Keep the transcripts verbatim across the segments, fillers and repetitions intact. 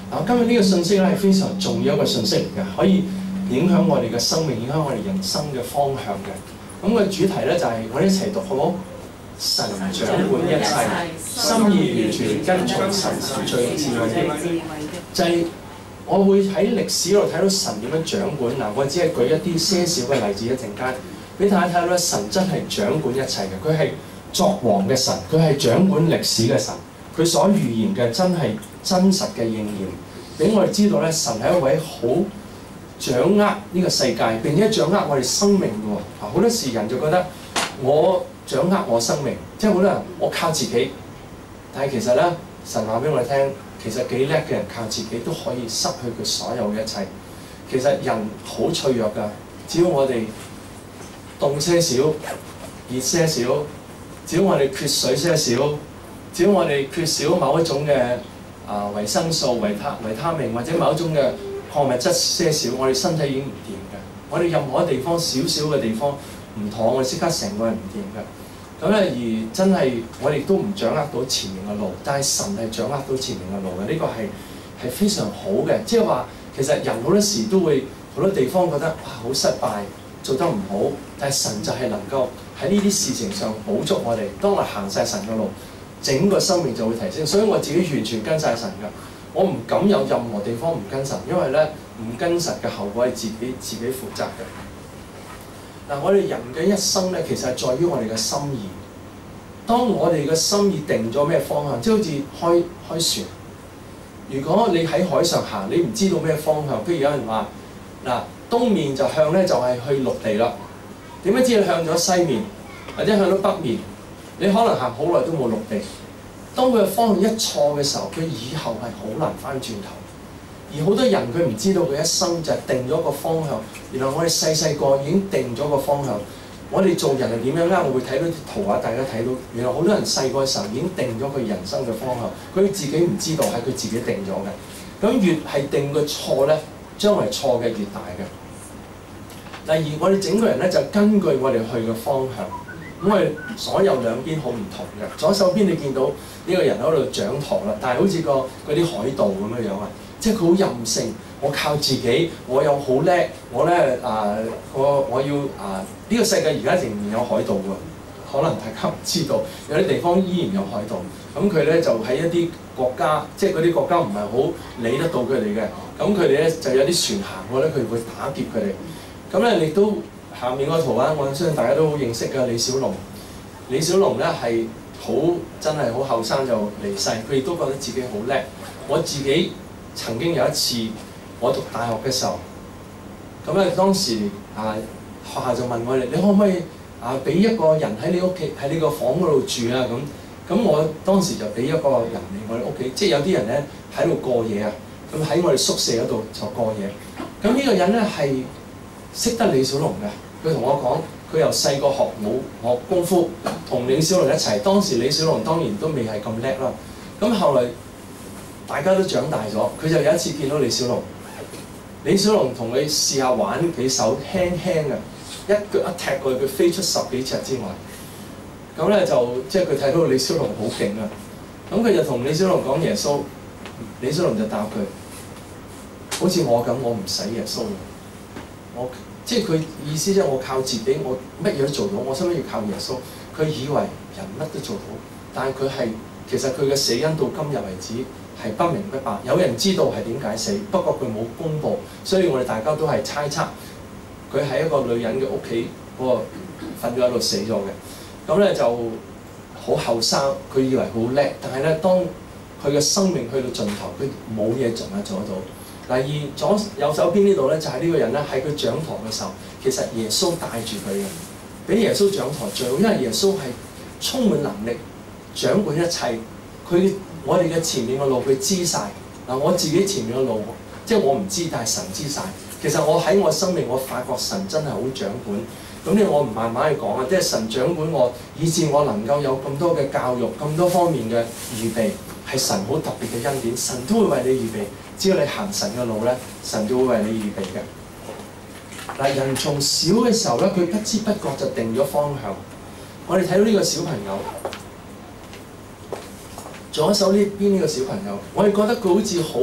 嗱，今日呢個信息咧係非常重要一個信息嚟嘅，可以影響我哋嘅生命，影響我哋人生嘅方向嘅。咁、個主題咧就係、是、我哋一齊讀好唔好？神掌管一切，心意完全跟從神是最智慧的。就係、是、我會喺歷史度睇到神點樣掌管。嗱，我只係舉一啲些少嘅例子一陣間，俾大家睇到咧，神真係掌管一切嘅。佢係作王嘅神，佢係掌管歷史嘅神，佢所預言嘅真係真實嘅應驗，俾我哋知道咧，神係一位好掌握呢個世界，並且掌握我哋生命嘅喎。啊，好多時人就覺得我掌握我生命，即係好多人我靠自己，但係其實咧，神話俾我哋聽，其實幾叻嘅人靠自己都可以失去佢所有嘅一切。其實人好脆弱㗎，只要我哋凍些少、熱些少，只要我哋缺水些少，只要我哋缺少某一種嘅啊維生素、維他維他命或者某一種嘅礦物質些少，我哋身體已經唔掂嘅。我哋任何地方少少嘅地方唔妥，我哋即刻成個人唔掂嘅。咁咧，而真係我哋都唔掌握到前面嘅路，但係神係掌握到前面嘅路嘅。呢、這個係係非常好嘅，即係話其實人好多時都會好多地方覺得哇好失敗，做得唔好，但係神就係能夠喺呢啲事情上補足我哋。當我行晒神嘅路，整個生命就會提升。所以我自己完全跟晒神㗎，我唔敢有任何地方唔跟神，因為咧唔跟神嘅後果係自己自己負責嘅。嗱，我哋人嘅一生咧，其實係在於我哋嘅心意。當我哋嘅心意定咗咩方向，即係好似開開船。如果你喺海上行，你唔知道咩方向，譬如有人話嗱，東面就向咧就係去陸地啦。點解知你向咗西面或者向咗北面？你可能行好耐都冇陸地。當佢嘅方向一錯嘅時候，佢以後係好難翻轉頭。而好多人佢唔知道佢一生就係定咗個方向。原來我哋細細個已經定咗個方向。我哋做人係點樣咧？我會睇到啲圖畫，大家睇到原來好多人細個嘅時候已經定咗佢人生嘅方向，佢自己唔知道係佢自己定咗嘅。咁越係定個錯咧，將來錯嘅越大嘅。第二，我哋整個人咧就根據我哋去嘅方向。咁我哋所有兩邊好唔同嘅。左手邊你見到呢個人喺度掌舵啦，但係好似個嗰啲海盜咁樣樣啊，即係佢好任性。我靠自己，我又好叻，我咧啊，我我要啊，呢個世界而家仍然有海盜㗎，可能大家唔知道，有啲地方依然有海盜。咁佢咧就喺一啲國家，即係嗰啲國家唔係好理得到佢哋嘅，咁佢哋咧就有啲船行過咧，佢會打劫佢哋。咁咧你都下面個圖畫，我相信大家都好認識嘅李小龍。李小龍咧係好真係好後生就離世，佢亦都覺得自己好叻。我自己曾經有一次。我讀大學嘅時候，咁咧當時啊學校就問我哋：你可唔可以啊俾一個人喺你屋企喺你個房嗰度住啊？咁咁我當時就俾一個人嚟我哋屋企，即係有啲人咧喺度過夜啊。咁喺我哋宿舍嗰度就過夜。咁呢個人咧係識得李小龍嘅，佢同我講，佢由細個學武學功夫，同李小龍一齊。當時李小龍當然都未係咁叻啦。咁後來大家都長大咗，佢就有一次見到李小龍。李小龍同佢試下玩幾手，輕輕嘅一腳一踢過去，佢飛出十幾尺之外。咁咧就即係佢睇到李小龍好勁啊！咁佢就同李小龍講耶穌，李小龍就答佢：好似我咁，我唔使耶穌嘅。我即係佢意思即係我靠自己，我乜嘢都做到，我使乜要靠耶穌？佢以為人乜都做到，但係佢係其實佢嘅死因到今日為止係不明不白，有人知道係點解死，不過佢冇公佈，所以我哋大家都係猜測佢喺一個女人嘅屋企嗰個瞓咗喺度死咗嘅。咁咧就好後生，佢以為好叻，但係咧當佢嘅生命去到盡頭，佢冇嘢做啊做得到。第二左右手邊呢度咧就係、是、呢個人咧喺佢掌舵嘅時候，其實耶穌帶住佢嘅，俾耶穌掌舵最好，因為耶穌係充滿能力，掌管一切。佢我哋嘅前面嘅路佢知晒。嗱，我自己前面嘅路即係我唔知，但係神知晒。其實我喺我生命，我發覺神真係好掌管。咁咧我唔慢慢去講啊，即係神掌管我，以致我能夠有咁多嘅教育、咁多方面嘅預備，係神好特別嘅恩典。神都會為你預備，只要你行神嘅路咧，神就會為你預備嘅。嗱，人從小嘅時候咧，佢不知不覺就定咗方向。我哋睇到呢個小朋友。左手呢邊呢個小朋友，我哋覺得佢好似好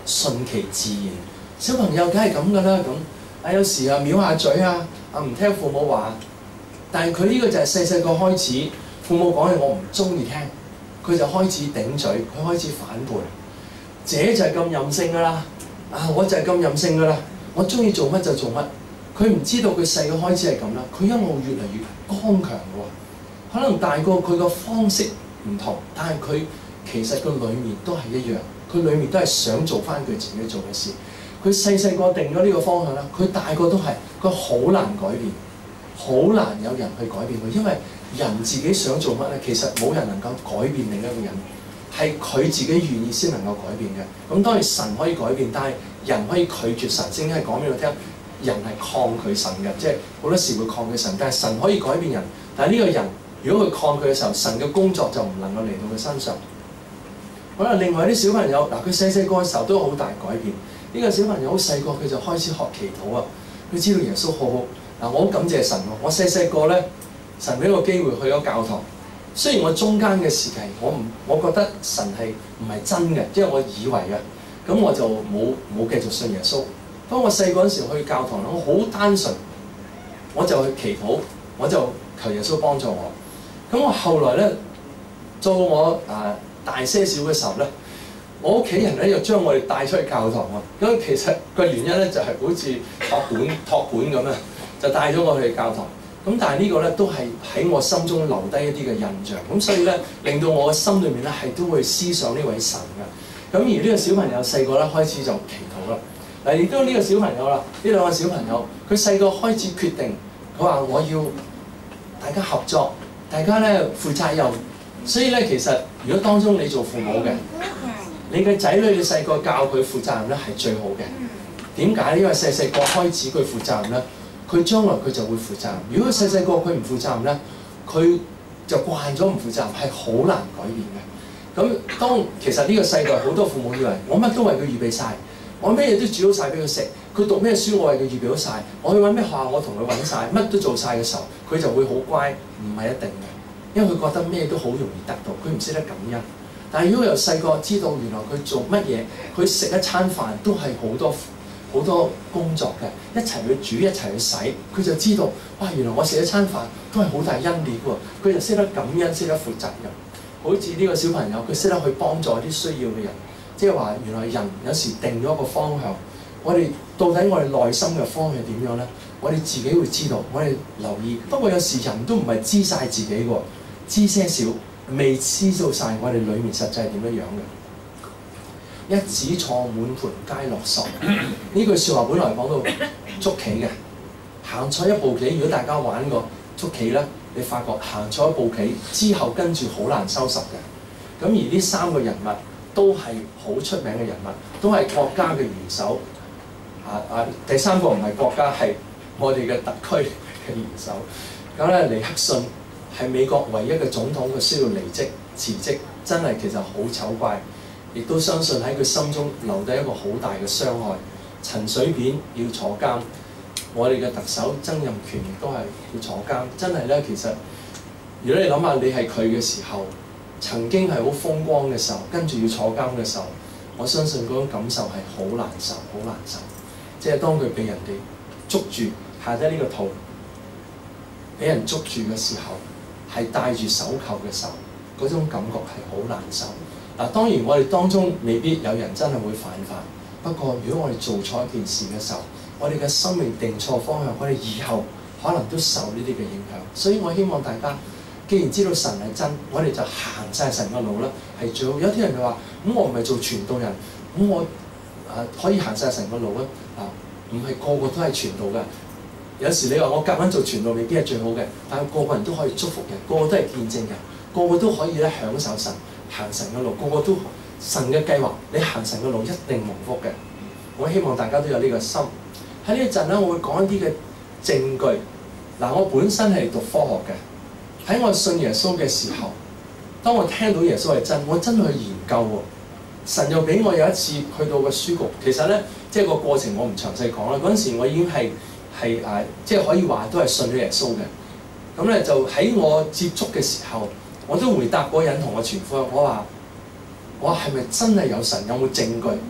順其自然。小朋友梗係咁噶啦，咁啊有時啊藐下嘴啊，啊唔聽父母話，但係佢呢個就係細細個開始，父母講嘢我唔中意聽，佢就開始頂嘴，佢開始反叛。姐就係咁任性噶啦，啊我就係咁任性噶啦，我中意做乜就做乜。佢唔知道佢細個開始係咁啦，佢一路越嚟越剛強喎。可能大個佢個方式唔同，但係佢其實個裡面都係一樣，佢裡面都係想做翻佢自己做嘅事。佢細細個定咗呢個方向啦，佢大個都係，佢好難改變，好難有人去改變佢，因為人自己想做乜咧，其實冇人能夠改變另一個人，係佢自己願意先能夠改變嘅。咁當然神可以改變，但係人可以拒絕神。聖經係講俾我聽，人係抗拒神嘅，即係好多時會抗拒神，但係神可以改變人。但係呢個人如果佢抗拒嘅時候，神嘅工作就唔能夠嚟到佢身上。可能另外啲小朋友嗱，佢細細個嘅時候都有好大改變。呢個小朋友好細個，佢就開始學祈禱啊！佢知道耶穌好好嗱，我好感謝神喎。我細細個咧，神俾個機會去咗教堂。雖然我中間嘅時期，我唔，我覺得神係唔係真嘅，即係我以為嘅，咁我就冇冇繼續信耶穌。當我細個嗰時去教堂咧，我好單純，我就去祈禱，我就求耶穌幫助我。咁我後來咧，到我啊大些少嘅時候咧。我屋企人咧又將我哋帶出去教堂喎，咁其實個原因咧就係好似託管託管咁啊，就帶咗我去教堂。咁但係呢個咧都係喺我心中留低一啲嘅印象，咁所以咧令到我嘅心裏面咧係都會思想呢位神嘅。咁而呢個小朋友細個咧開始就祈禱啦。嗱，亦都呢個小朋友啦，呢兩個小朋友佢細個開始決定，佢話我要大家合作，大家咧負責任。所以咧其實如果當中你做父母嘅，你嘅仔女你細個教佢負責任咧係最好嘅。點解？因為細細個開始佢負責任咧，佢將來佢就會負責任。如果佢細細個佢唔負責任咧，佢就慣咗唔負責任，係好難改變嘅。咁當其實呢個世代好多父母以為我乜都為佢預備晒，我咩嘢都煮好晒俾佢食，佢讀咩書我為佢預備好晒，我去揾咩學校我同佢揾晒，乜都做晒嘅時候，佢就會好乖。唔係一定嘅，因為佢覺得咩都好容易得到，佢唔識得感恩。但係如果由細個知道原來佢做乜嘢，佢食一餐飯都係好多好多工作嘅，一齊去煮一齊去洗，佢就知道哇！原來我食一餐飯都係好大恩典喎。佢就識得感恩，識得負責任。好似呢個小朋友，佢識得去幫助啲需要嘅人，即係話原來人有時定咗一個方向，我哋到底我哋內心嘅方向點樣咧？我哋自己會知道，我哋留意。不過有時人都唔係知晒自己喎，知些少。未知道晒我哋裏面實際係點樣樣嘅。一子錯滿盤皆落索，呢句説話本來講到捉棋嘅，行錯一步棋。如果大家玩過捉棋咧，你發覺行錯一步棋之後跟住好難收拾嘅。咁而呢三個人物都係好出名嘅人物，都係國家嘅元首。啊啊！第三個唔係國家，係我哋嘅特區嘅元首。咁咧，尼克遜係美國唯一嘅總統，佢需要離職辭職，真係其實好醜怪，亦都相信喺佢心中留低一個好大嘅傷害。陳水扁要坐監，我哋嘅特首曾蔭權亦都係要坐監。真係咧，其實如果你諗下，你係佢嘅時候，曾經係好風光嘅時候，跟住要坐監嘅時候，我相信嗰種感受係好難受，好難受。即係當佢被人哋捉住下低呢個圖，俾人捉住嘅時候，係戴住手扣嘅時候，嗰種感覺係好難受。嗱，當然我哋當中未必有人真係會犯法，不過如果我哋做錯一件事嘅時候，我哋嘅生命定錯方向，我哋以後可能都受呢啲嘅影響。所以我希望大家，既然知道神係真，我哋就行晒神嘅路啦，係最好。有啲人就話：咁我唔係做傳道人，咁我啊可以行晒神嘅路咧？啊，唔係個個都係傳道嘅。有時你話我夾硬做傳道未必係最好嘅，但係個個人都可以祝福人，個個都係見證人，個個都可以咧享受神行神嘅路，個個都神嘅計劃，你行神嘅路一定蒙福嘅。我希望大家都有呢個心。喺呢一陣咧，我會講一啲嘅證據。嗱，我本身係讀科學嘅，喺我信耶穌嘅時候，當我聽到耶穌係真，我真去研究喎。神又俾我有一次去到個書局，其實咧即係個過程我唔詳細講啦。嗰陣時我已經係。係誒，即係可以話都係信咗耶穌嘅。咁咧就喺我接觸嘅時候，我都回答嗰人同我傳福音，我話：我係咪真係有神？有冇證據？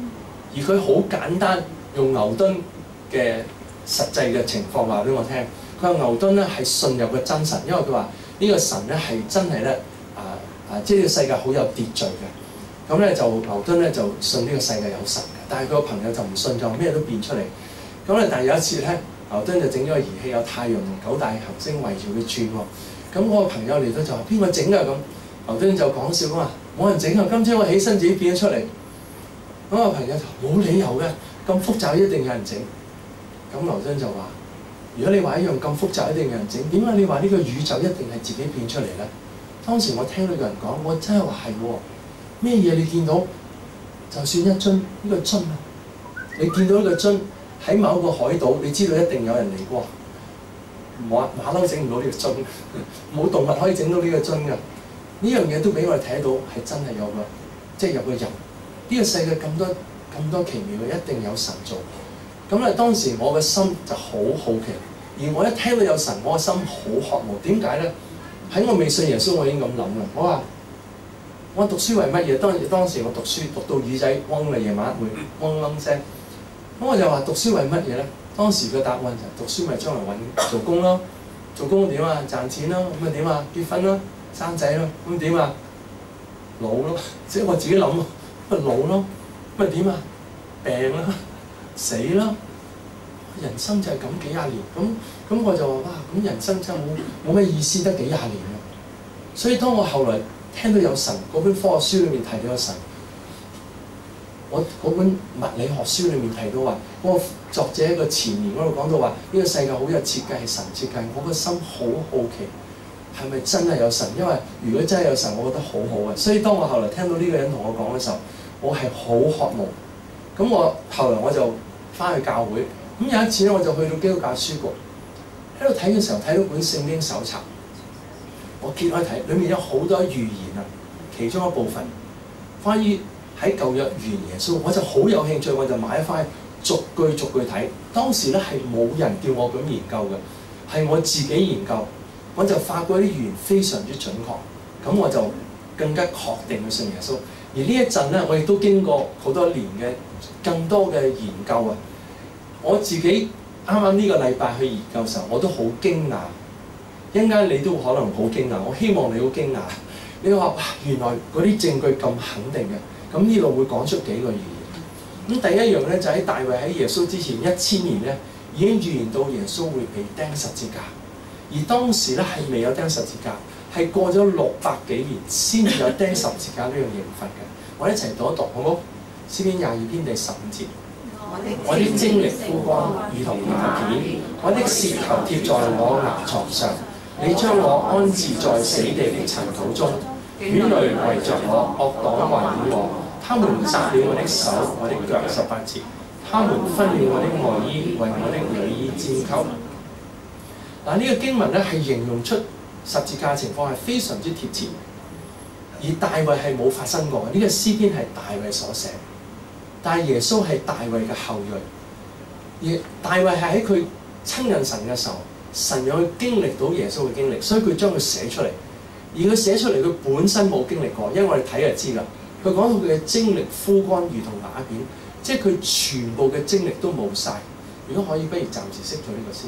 而佢好簡單用牛頓嘅實際嘅情況話俾我聽。佢話牛頓咧係信有個真神，因為佢話呢個神咧係真係咧啊啊，即係呢個世界好有秩序嘅。咁咧就牛頓咧就信呢個世界有神嘅，但係佢個朋友就唔信，就咩都變出嚟。咁咧但係有一次咧，牛頓就整咗個儀器，有太陽同九大行星圍住佢轉喎。咁我個朋友嚟到就話邊個整㗎咁？牛頓就講笑咁話冇人整啊！今朝我起身自己變咗出嚟。咁我朋友就冇理由嘅，咁複雜一定有人整。咁牛頓就話：如果你話一樣咁複雜一定有人整，點解你話呢個宇宙一定係自己變出嚟咧？當時我聽到有人講，我真係話係喎。咩嘢你見到？就算一樽呢、呢個樽啊，你見到呢個樽喺某個海島，你知道一定有人嚟過。馬馬騮整唔到呢個樽，冇動物可以整到呢個樽㗎。呢樣嘢都俾我哋睇到係真係有個，即係有個人。呢、呢個世界咁多咁多奇妙嘅，一定有神做。咁咧當時我嘅心就好好奇，而我一聽到有神，我嘅心好渴慕。點解咧？喺我未信耶穌，我已經咁諗啦。我話我讀書為乜嘢？當當時我讀書讀到耳仔嗡啦，夜晚會嗡嗡聲。咁我就話讀書為乜嘢咧？當時嘅答案就讀書咪將來揾做工咯，做工點啊？賺錢咯，咁啊點啊？結婚咯，生仔咯，咁點啊？老咯，即係我自己諗啊，咪老咯，咁啊點啊？病啦，死啦，人生就係咁幾廿年，咁咁我就話哇，咁人生真係冇冇咩意思，得幾廿年啊！所以當我後來聽到有神嗰本科學書裏面提到有神，我嗰本物理學書裏面提到話，嗰、那個作者喺個前言嗰度講到話，呢、這個世界好有設計，係神設計。我個心好好奇，係咪真係有神？因為如果真係有神，我覺得好好嘅。所以當我後來聽到呢個人同我講嘅時候，我係好渴慕。咁我後來我就翻去教會。咁有一次咧，我就去到基督教書局，喺度睇嘅時候睇到本聖經手冊，我揭開睇，裡面有好多預言啊，其中一部分關於喺舊約預言耶穌，我就好有興趣，我就買翻逐句逐句睇。當時咧係冇人叫我咁研究嘅，係我自己研究，我就發覺啲預言非常之準確，咁我就更加確定去信耶穌。而呢一陣咧，我亦都經過好多年嘅更多嘅研究啊！我自己啱啱呢個禮拜去研究嘅時候，我都好驚訝。一陣間你都可能好驚訝，我希望你好驚訝。你話哇，原來嗰啲證據咁肯定嘅，咁呢度會講出幾個預言。咁第一樣咧就喺、是、大衛喺耶穌之前一千年咧，已經預言到耶穌會被釘十字架。而當時咧係未有釘十字架，係過咗六百幾年先至有釘十字架呢樣刑罰嘅。我一齊讀一讀好唔好？詩篇廿二篇第十五節。我的精力枯乾，如同瓦片；我的舌頭貼在我牙床上。你將我安置在死地的塵土中，犬類圍着我，惡黨環繞我。他們扎了我的手，我的腳。十八節，他們分了我的外衣，為我的裡衣拈鬮。嗱，呢個經文咧係形容出十字架情況係非常之貼切，而大衛係冇發生過嘅。呢、這個詩篇係大衛所寫。但係耶穌係大衛嘅後裔，而大衛係喺佢親近神嘅時候，神有佢經歷到耶穌嘅經歷，所以佢將佢寫出嚟。而佢寫出嚟，佢本身冇經歷過，因為我哋睇就知啦。佢講到佢嘅精力枯乾如同瓦片，即係佢全部嘅精力都冇晒。如果可以，不如暫時熄咗呢個先。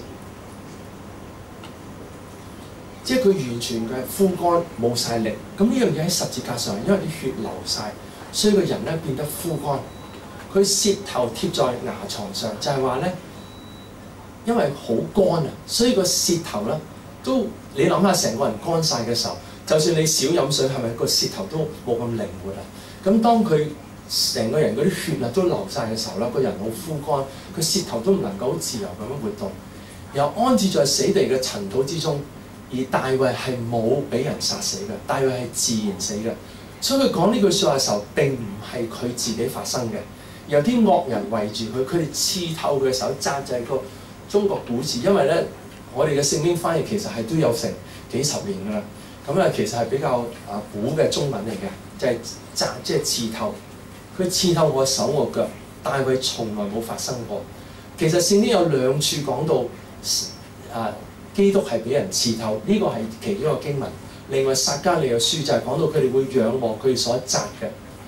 即係佢完全嘅枯乾冇晒力。咁呢樣嘢喺十字架上，因為啲血流晒，所以個人咧變得枯乾。佢舌頭貼在牙床上，就係話咧，因為好乾啊，所以個舌頭咧都你諗下，成個人乾晒嘅時候，就算你少飲水，係咪個舌頭都冇咁靈活啊？咁當佢成個人嗰啲血啊都流晒嘅時候咧，個人好枯乾，佢舌頭都唔能夠好自由咁樣活動，又安置在死地嘅塵土之中。而大衛係冇俾人殺死嘅，大衛係自然死嘅，所以佢講呢句説話嘅時候，並唔係佢自己發生嘅。有啲惡人圍住佢，佢哋刺透佢嘅手，扎就係個中國古字，因為咧我哋嘅聖經翻譯其實係都有成幾十年㗎啦。咁啊，其實係比較啊古嘅中文嚟嘅，就係扎即係刺透。佢刺透我手我腳，大衛從來冇發生過。其實聖經有兩處講到啊，基督係俾人刺透，呢、這個係其中一個經文。另外撒迦利亞書就係講到佢哋會仰望佢哋所扎嘅。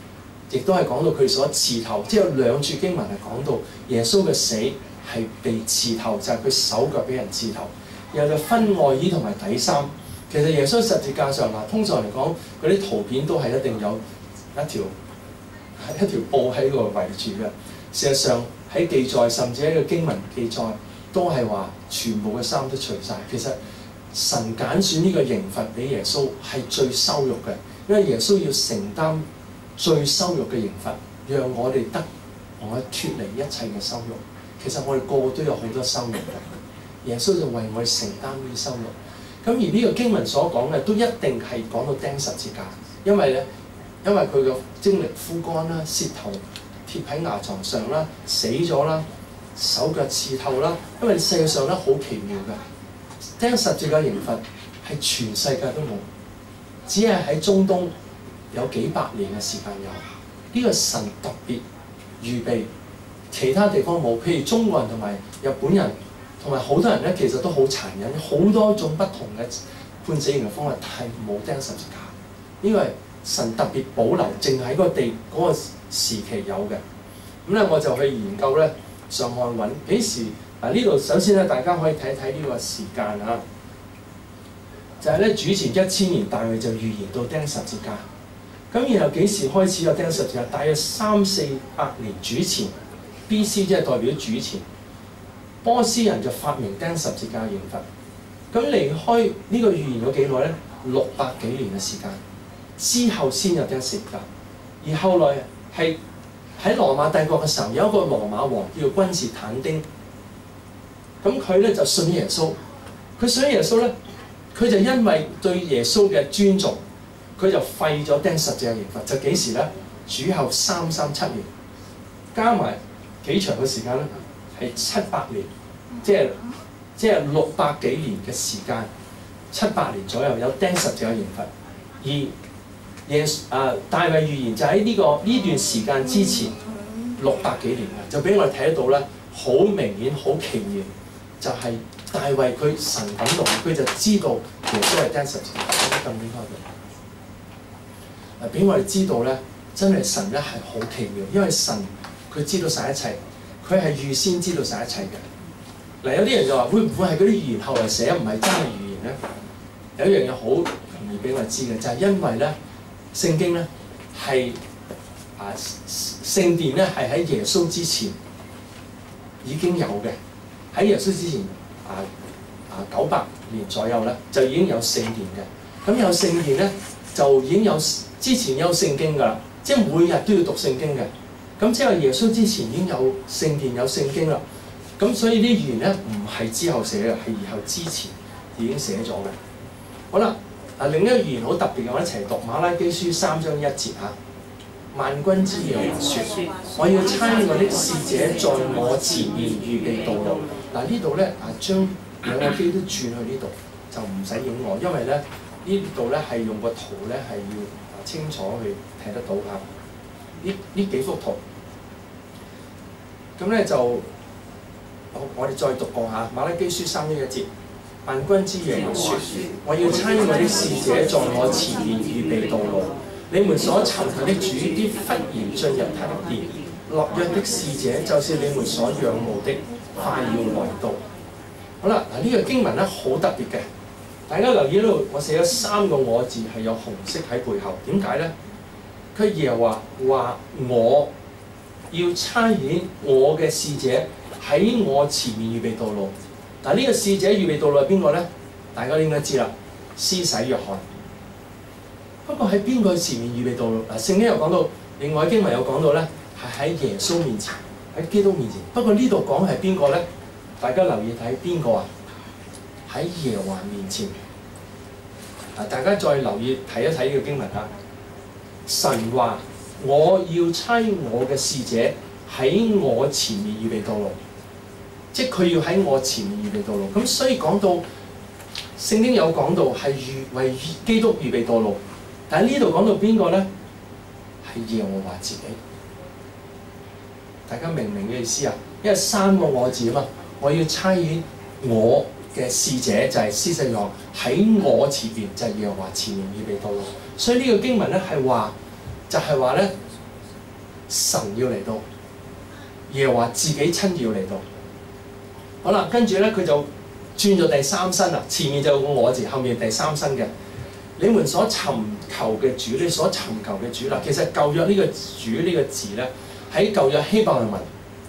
亦都係講到佢所刺透，即係有兩處經文係講到耶穌嘅死係被刺透，就係、是、佢手腳俾人刺透。然後就分外衣同埋底衫。其實耶穌十字架上嗱，通常嚟講嗰啲圖片都係一定有一條一條布喺度圍住嘅。事實上喺記載，甚至喺個經文記載，都係話全部嘅衫都除晒。其實神揀選呢個刑罰俾耶穌係最羞辱嘅，因為耶穌要承擔最羞辱嘅刑罰，讓我哋得我脫離一切嘅羞辱。其實我哋個個都有好多羞辱嘅，耶穌就為我哋承擔呢啲羞辱。咁而呢個經文所講嘅都一定係講到釘十字架，因為咧，因為佢嘅精力枯乾啦，舌頭貼喺牙床上啦，死咗啦，手腳刺透啦。因為世界上咧好奇妙嘅，釘十字架刑罰係全世界都冇，只係喺中東有幾百年嘅時間有。呢、這個神特別預備，其他地方冇。譬如中國人同埋日本人同埋好多人咧，其實都好殘忍，好多種不同嘅判死刑嘅方法，但係冇釘十字架。呢、這個係神特別保留，淨喺嗰個地嗰、那個時期有嘅。咁咧我就去研究咧，上網揾幾時啊？呢度首先咧，大家可以睇一睇呢個時間啊，就係、是、咧主前一千年，大衛就預言到釘十字架。咁然後幾時開始有釘十字架？大約三四百年主前 B C， 即係代表主前。波斯人就發明釘十字架刑罰。咁離開呢個預言咗幾耐咧？六百幾年嘅時間之後先有釘十字架。而後來係喺羅馬帝國嘅時候，有一個羅馬王叫君士坦丁。咁佢咧就信耶穌。佢信耶穌咧，佢就因為對耶穌嘅尊重，佢就廢咗釘十字架刑罰。就幾時咧？主後三三七年，加埋幾長嘅時間咧？係七百年，即係即係六百幾年嘅時間，七百年左右有釘十字架刑罰。而耶啊大衛預言就喺呢、這個呢段時間之前六百幾年嘅，就俾我哋睇得到咧，好明顯好奇妙，就係、是、大衛佢神感動，佢就知道耶穌係釘十字架，咁應該嘅。嗱，俾我哋知道咧，真係神咧係好奇妙，因為神佢知道晒一切。佢係預先知道晒一切嘅。嗱，有啲人就話：會唔會係嗰啲預言後來寫，唔係真係預言咧？有一樣嘢好容易俾我知嘅，就係、是、因為咧，聖經咧係啊聖殿咧係喺耶穌之前已經有嘅。喺耶穌之前啊啊九百年左右咧，就已經有聖殿嘅。咁有聖殿咧，就已經有之前有聖經㗎啦，即係每日都要讀聖經嘅。咁即係耶穌之前已經有聖殿有聖經啦，咁所以啲預言咧唔係之後寫嘅，係以後之前已經寫咗嘅。好啦，啊另一個預言好特別嘅，我一齊讀馬拉基書三章一節嚇。萬軍之耶和華說：我要差我的使者在我前面預備道路。嗱呢度咧啊，將兩個機都轉去呢度，就唔使影我，因為咧呢度咧係用個圖咧係要清楚去睇得到嚇。呢呢幾幅圖，咁咧就好，我哋再讀過下馬拉基書三章一節。萬軍之耶和華說：我要差我的使者在我前面預備道路。你們所尋求的主必忽然進入他的殿，立約的使者就是你們所仰慕的，快要來到。好啦，嗱、這、呢個經文咧好特別嘅，大家留意呢度，我寫咗三個我字係有紅色喺背後，點解咧？佢耶和華話：我要差遣我嘅使者喺我前面預備道路。嗱，呢個使者預備道路係邊個咧？大家應該知啦，施洗約翰。不過喺邊個前面預備道路？嗱，聖經有講到，另外經文有講到咧，係喺耶穌面前，喺基督面前。不過呢度講係邊個咧？大家留意睇邊個啊？喺耶和華面前。嗱，大家再留意睇一睇呢個經文啊！神話：我要差我嘅使者喺我前面預備道路，即係佢要喺我前面預備道路。咁所以講到聖經有講到係預為基督預備道路，但係呢度講到邊個咧？係耶和華自己。大家明唔明嘅意思啊？因為三個我字啊嘛，我要差遣我嘅使者就係施洗約翰喺我前邊，就係耶和華前面預備道路。所以呢個經文咧係話，就係話咧， 神要嚟到，耶和華自己親自要嚟到。好啦，跟住咧佢就轉咗第三身啦，前面就有個我字，後面第三身嘅。你們所尋求嘅主，你所尋求嘅主啦。其實舊約呢個主呢個字咧，喺舊約希伯來文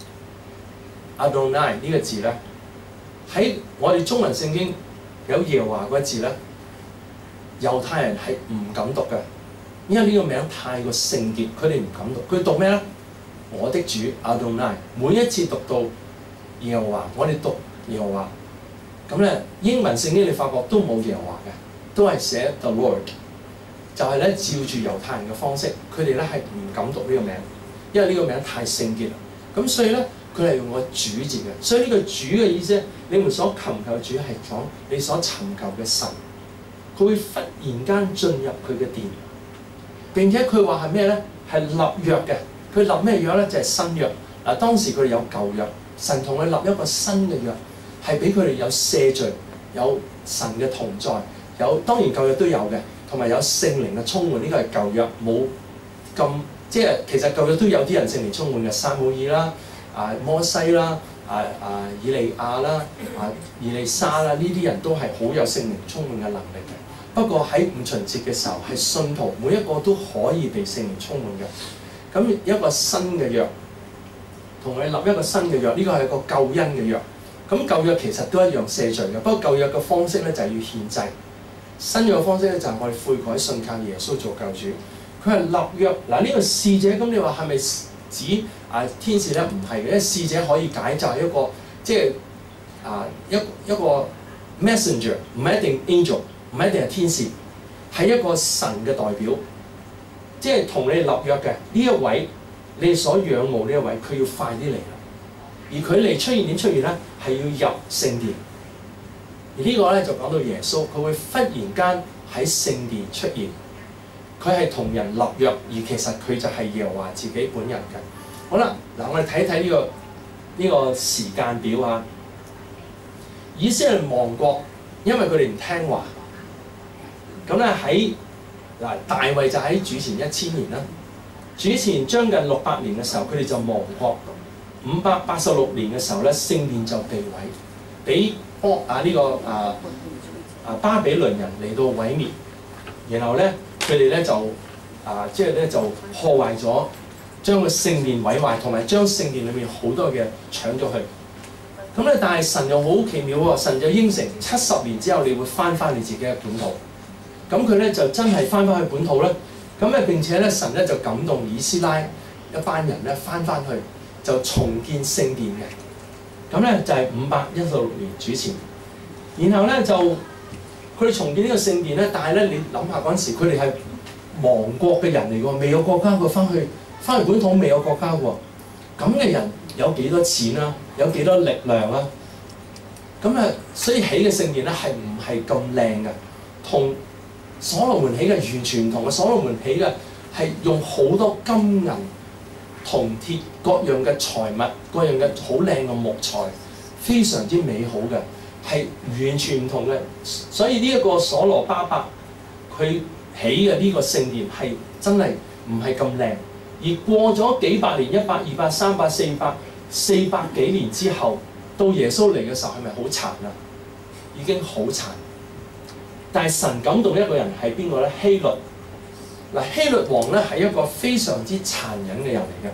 Adonai 呢個字咧，喺我哋中文聖經有耶和華嗰個字咧，猶太人係唔敢讀嘅，因為呢個名太過聖潔，佢哋唔敢讀。佢讀咩咧？我的主 Adonai。每一次讀到耶和華，我哋讀耶和華。咁咧英文聖經你發覺都冇耶和華嘅。都係寫 The Lord， 就係咧照住猶太人嘅方式，佢哋咧係唔敢讀呢個名，因為呢個名太聖潔啦。咁所以咧，佢係用個主字嘅。所以呢個主嘅意思，你們所尋求嘅主係講你所尋求嘅神，佢會忽然間進入佢嘅殿。並且佢話係咩咧？係立約嘅。佢立咩約咧？就係、是、新約。嗱，當時佢哋有舊約，神同佢立一個新嘅約，係俾佢哋有赦罪，有神嘅同在。有當然舊約都有嘅，同埋有聖靈嘅充滿，呢個係舊約冇咁即係其實舊約都有啲人聖靈充滿嘅，撒母耳啦、啊摩西啦、啊啊以利亞啦、啊以利沙啦，呢啲人都係好有聖靈充滿嘅能力嘅。不過喺五旬節嘅時候，係信徒每一個都可以被聖靈充滿嘅。咁一個新嘅約，同佢立一個新嘅約，呢個係一個救恩嘅約。咁舊約其實都一樣赦罪嘅，不過舊約嘅方式咧就係要獻祭。新約嘅方式咧就係我哋悔改信靠耶穌做救主，佢係立約嗱。呢個使者，咁你話係咪指啊天使咧？唔係嘅，因為使者可以解就係一個即係啊一一個 messenger， 唔係一定 angel， 唔係一定係天使，係一個神嘅代表，即係同你立約嘅呢一位，你所仰慕呢一位，佢要快啲嚟啦。而佢嚟出現點出現咧？係要入聖殿。而呢個咧就講到耶穌，佢會忽然間喺聖殿出現，佢係同人立約，而其實佢就係耶和華自己本人嘅。好啦，嗱我哋睇睇呢個呢、這個時間表啊。以色列亡國，因為佢哋唔聽話，咁咧喺嗱大衛就喺主前一千年啦，主前將近六百年嘅時候，佢哋就亡國。五百八十六年嘅時候咧，聖殿就被毀，俾波啊呢、這個啊啊巴比倫人嚟到毀滅，然後咧佢哋咧就啊即係咧就破壞咗，將個聖殿毀壞，同埋將聖殿裏面好多嘅搶咗去。咁咧，但係神又好奇妙喎，神就應承七十年之後你會翻返你自己嘅本土。咁佢咧就真係翻返去本土咧。咁咧並且咧神咧就感動以斯拉一班人咧翻返去。就重建聖殿嘅，咁咧就係五百一十六年主前，然後咧就佢哋重建呢個聖殿咧，但係咧你諗下嗰陣時，佢哋係亡國嘅人嚟喎，未有國家過翻去，翻去本土未有國家喎，咁嘅人有幾多錢啊？有幾多力量啊？咁啊，所以起嘅聖殿咧係唔係咁靚嘅？同所羅門起嘅完全唔同嘅，所羅門起嘅係用好多金銀。銅鐵各樣嘅財物，各樣嘅好靚嘅木材，非常之美好嘅，係完全唔同嘅。所以呢一個所羅巴伯佢起嘅呢個聖殿係真係唔係咁靚。而過咗幾百年，一百、二百、三百、四百、四百幾年之後，到耶穌嚟嘅時候係咪好殘啊？已經好殘。但係神感動一個人係邊個咧？希律。嗱，希律王咧係一個非常之殘忍嘅人嚟嘅，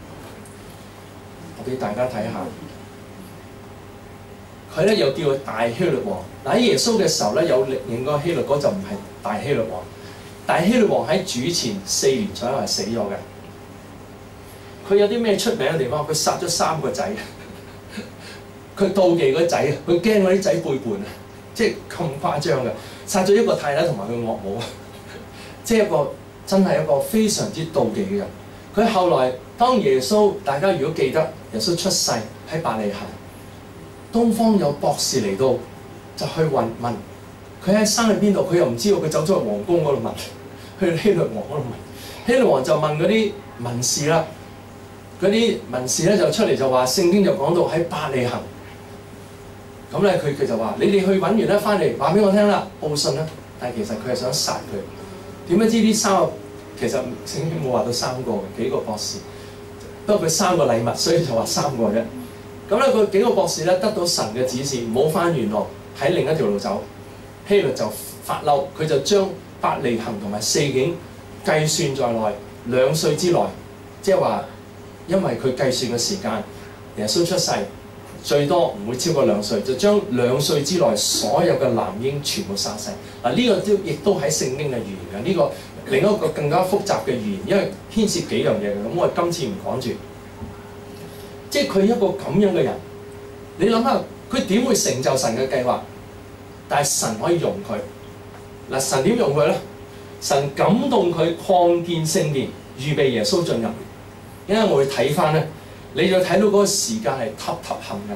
我俾大家睇下，佢咧又叫佢大希律王。嗱，喺耶穌嘅時候咧有另一個希律，嗰就唔係大希律王。大希律王喺主前四年左右係死咗嘅。佢有啲咩出名嘅地方？佢殺咗三個仔，佢妒忌個仔，佢驚嗰啲仔背叛啊，即係咁誇張嘅，殺咗一個太太同埋佢岳母，即係一個。真係一個非常之妒忌嘅人。佢後來當耶穌，大家如果記得耶穌出世喺伯利恆，東方有博士嚟到，就去問問佢喺生喺邊度，佢又唔知道，佢走咗去皇宮嗰度問，去希律王嗰度問。希律王就問嗰啲文士啦，嗰啲文士咧就出嚟就話聖經就講到喺伯利恆。咁咧佢佢就話：你哋去揾完咧翻嚟話俾我聽啦，報信啦。但係其實佢係想殺佢。點解知呢三個其實聖經冇話到三個嘅幾個博士， 不過佢三個禮物，所以就話三個啫。咁咧，佢幾個博士咧得到神嘅指示，唔好翻原路，喺另一條路走。希律就發嬲，佢就將伯利恆同埋四境計算在內，兩歲之內，即係話因為佢計算嘅時間，耶穌出世最多唔會超過兩歲，就將兩歲之內所有嘅男嬰全部殺死。嗱，呢個都亦都喺聖經嘅預言嘅，呢、這個另一個更加複雜嘅預言，因為牽涉幾樣嘢嘅。咁我今次唔講住，即係佢一個咁樣嘅人，你諗下佢點會成就神嘅計劃？但係神可以用佢。嗱，神點用佢咧？神感動佢擴建聖殿，預備耶穌進入。因為我會睇翻咧，你就睇到嗰個時間係塌塌陷嘅。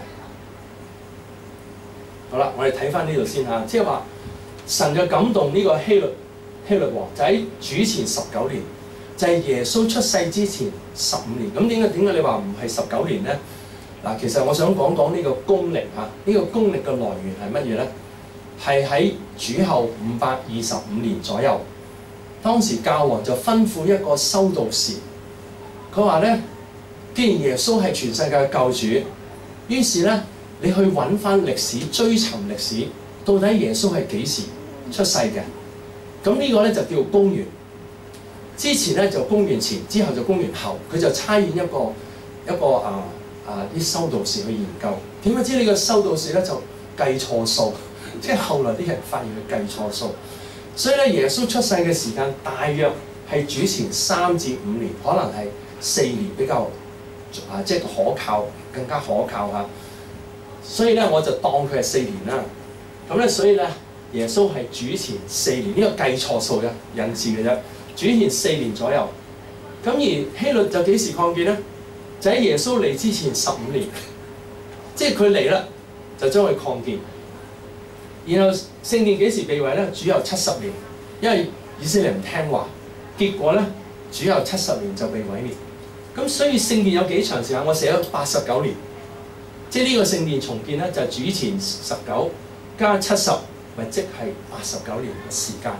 好啦，我哋睇翻呢度先嚇，即係話神就感動呢個希律希律王，就喺主前十九年，就係、是、耶穌出世之前十五年。咁點解點解你話唔係十九年咧？嗱，其實我想講講呢個公歷嚇，呢、這個公歷嘅來源係乜嘢咧？係喺主後五百二十五年左右，當時教皇就吩咐一個修道士，佢話咧，既然耶穌係全世界嘅救主，於是咧你去揾翻歷史，追尋歷史，到底耶穌係幾時出世嘅？咁呢個咧就叫公元。之前咧就公元前，之後就公元後，佢就差遣一個一個啊啊啲修道士去研究。點解知呢個修道士咧就計錯數？即係後來啲人發現佢計錯數，所以咧耶穌出世嘅時間大約係主前三至五年，可能係四年比較啊，即係可靠，更加可靠嚇。所以咧我就當佢係四年啦。咁咧所以咧耶穌係主前四年，呢、這個計錯數嘅引致嘅啫。主前四年左右。咁而希律就幾時擴建咧？就喺耶穌嚟之前十五年，即係佢嚟啦，就將佢擴建。然後聖殿幾時被毀咧？主後七十年，因為以色列唔聽話，結果咧主後七十年就被毀滅。咁所以聖殿有幾長時間？我寫咗八十九年，即係呢個聖殿重建咧就係、是、主前十九加七十，咪即係八十九年嘅時間。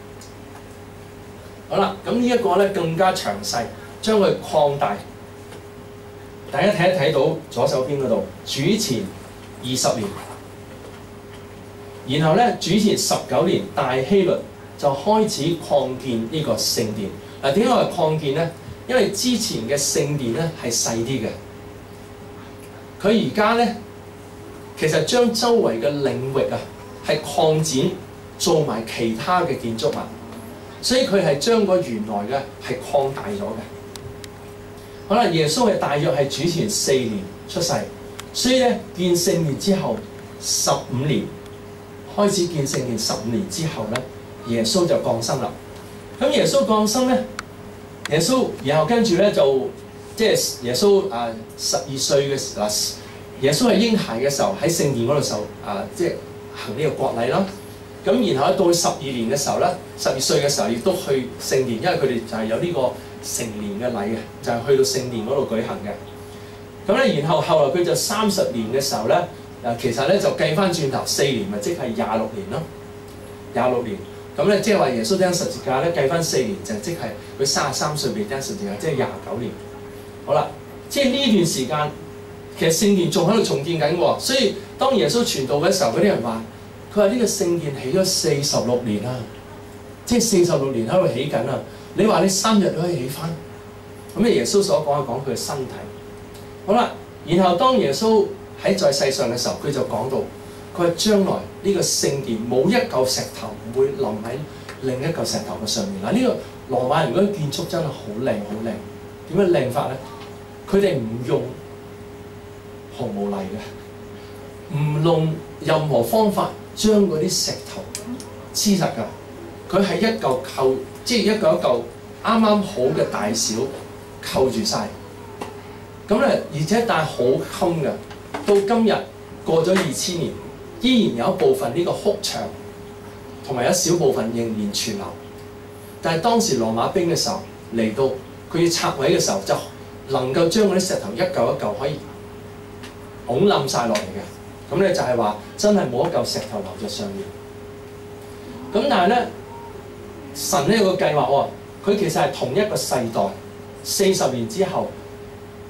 好啦，咁呢一個咧更加詳細，將佢擴大。大家睇一睇到左手邊嗰度，主前二十年。然後咧，主前十九年，大希律就開始擴建呢個聖殿。嗱，點解話擴建咧？因為之前嘅聖殿咧係細啲嘅，佢而家咧其實將周圍嘅領域啊係擴展做埋其他嘅建築物，所以佢係將個原來嘅係擴大咗嘅。好啦，耶穌係大約係主前四年出世，所以咧建聖殿之後十五年。開始建聖殿十五年之後咧，耶穌就降生啦。咁耶穌降生咧，耶穌然後跟住咧就即係耶穌啊十二歲嘅時候，耶穌係嬰孩嘅時候喺聖殿嗰度受啊即係行呢個國禮啦。咁然後咧到十二年嘅時候咧，十二歲嘅時候亦都去聖殿，因為佢哋就係有呢個成年嘅禮嘅，就係、是、去到聖殿嗰度舉行嘅。咁咧然後後來佢就三十年嘅時候咧。嗱，其實咧就計翻轉頭四年，咪即係廿六年咯。廿六年，咁咧即係話耶穌釘十字架咧，計翻四年就即係佢三十三歲被釘十字架，即係廿九年。好啦，即係呢段時間，其實聖殿仲喺度重建緊喎。所以當耶穌傳道嘅時候，嗰啲人話：佢話呢個聖殿起咗四十六年啦，即係四十六年喺度起緊啊！你話你三日都可以起翻？咁咧耶穌所講係講佢嘅身體。好啦，然後當耶穌喺在，在世上嘅時候，佢就講到，佢話將來呢個聖殿冇一嚿石頭唔會冧喺另一嚿石頭嘅上面。嗱，呢個羅馬人嗰啲建築真係好靚好靚。點樣靚法咧？佢哋唔用紅毛泥嘅，唔用任何方法將嗰啲石頭黐實㗎。佢係一嚿扣，即係一嚿一嚿啱啱好嘅大小扣住晒。咁咧，而且但係好襟㗎。到今日過咗二千年，依然有一部分呢個哭牆，同埋有一小部分仍然存留。但係當時羅馬兵嘅時候嚟到，佢要拆毀嘅時候，就能夠將嗰啲石頭一嚿一嚿可以拱冧晒落嚟嘅。咁咧就係話真係冇一嚿石頭留在上面。咁但係咧，神呢有個計劃喎，佢其實係同一個世代，四十年之後。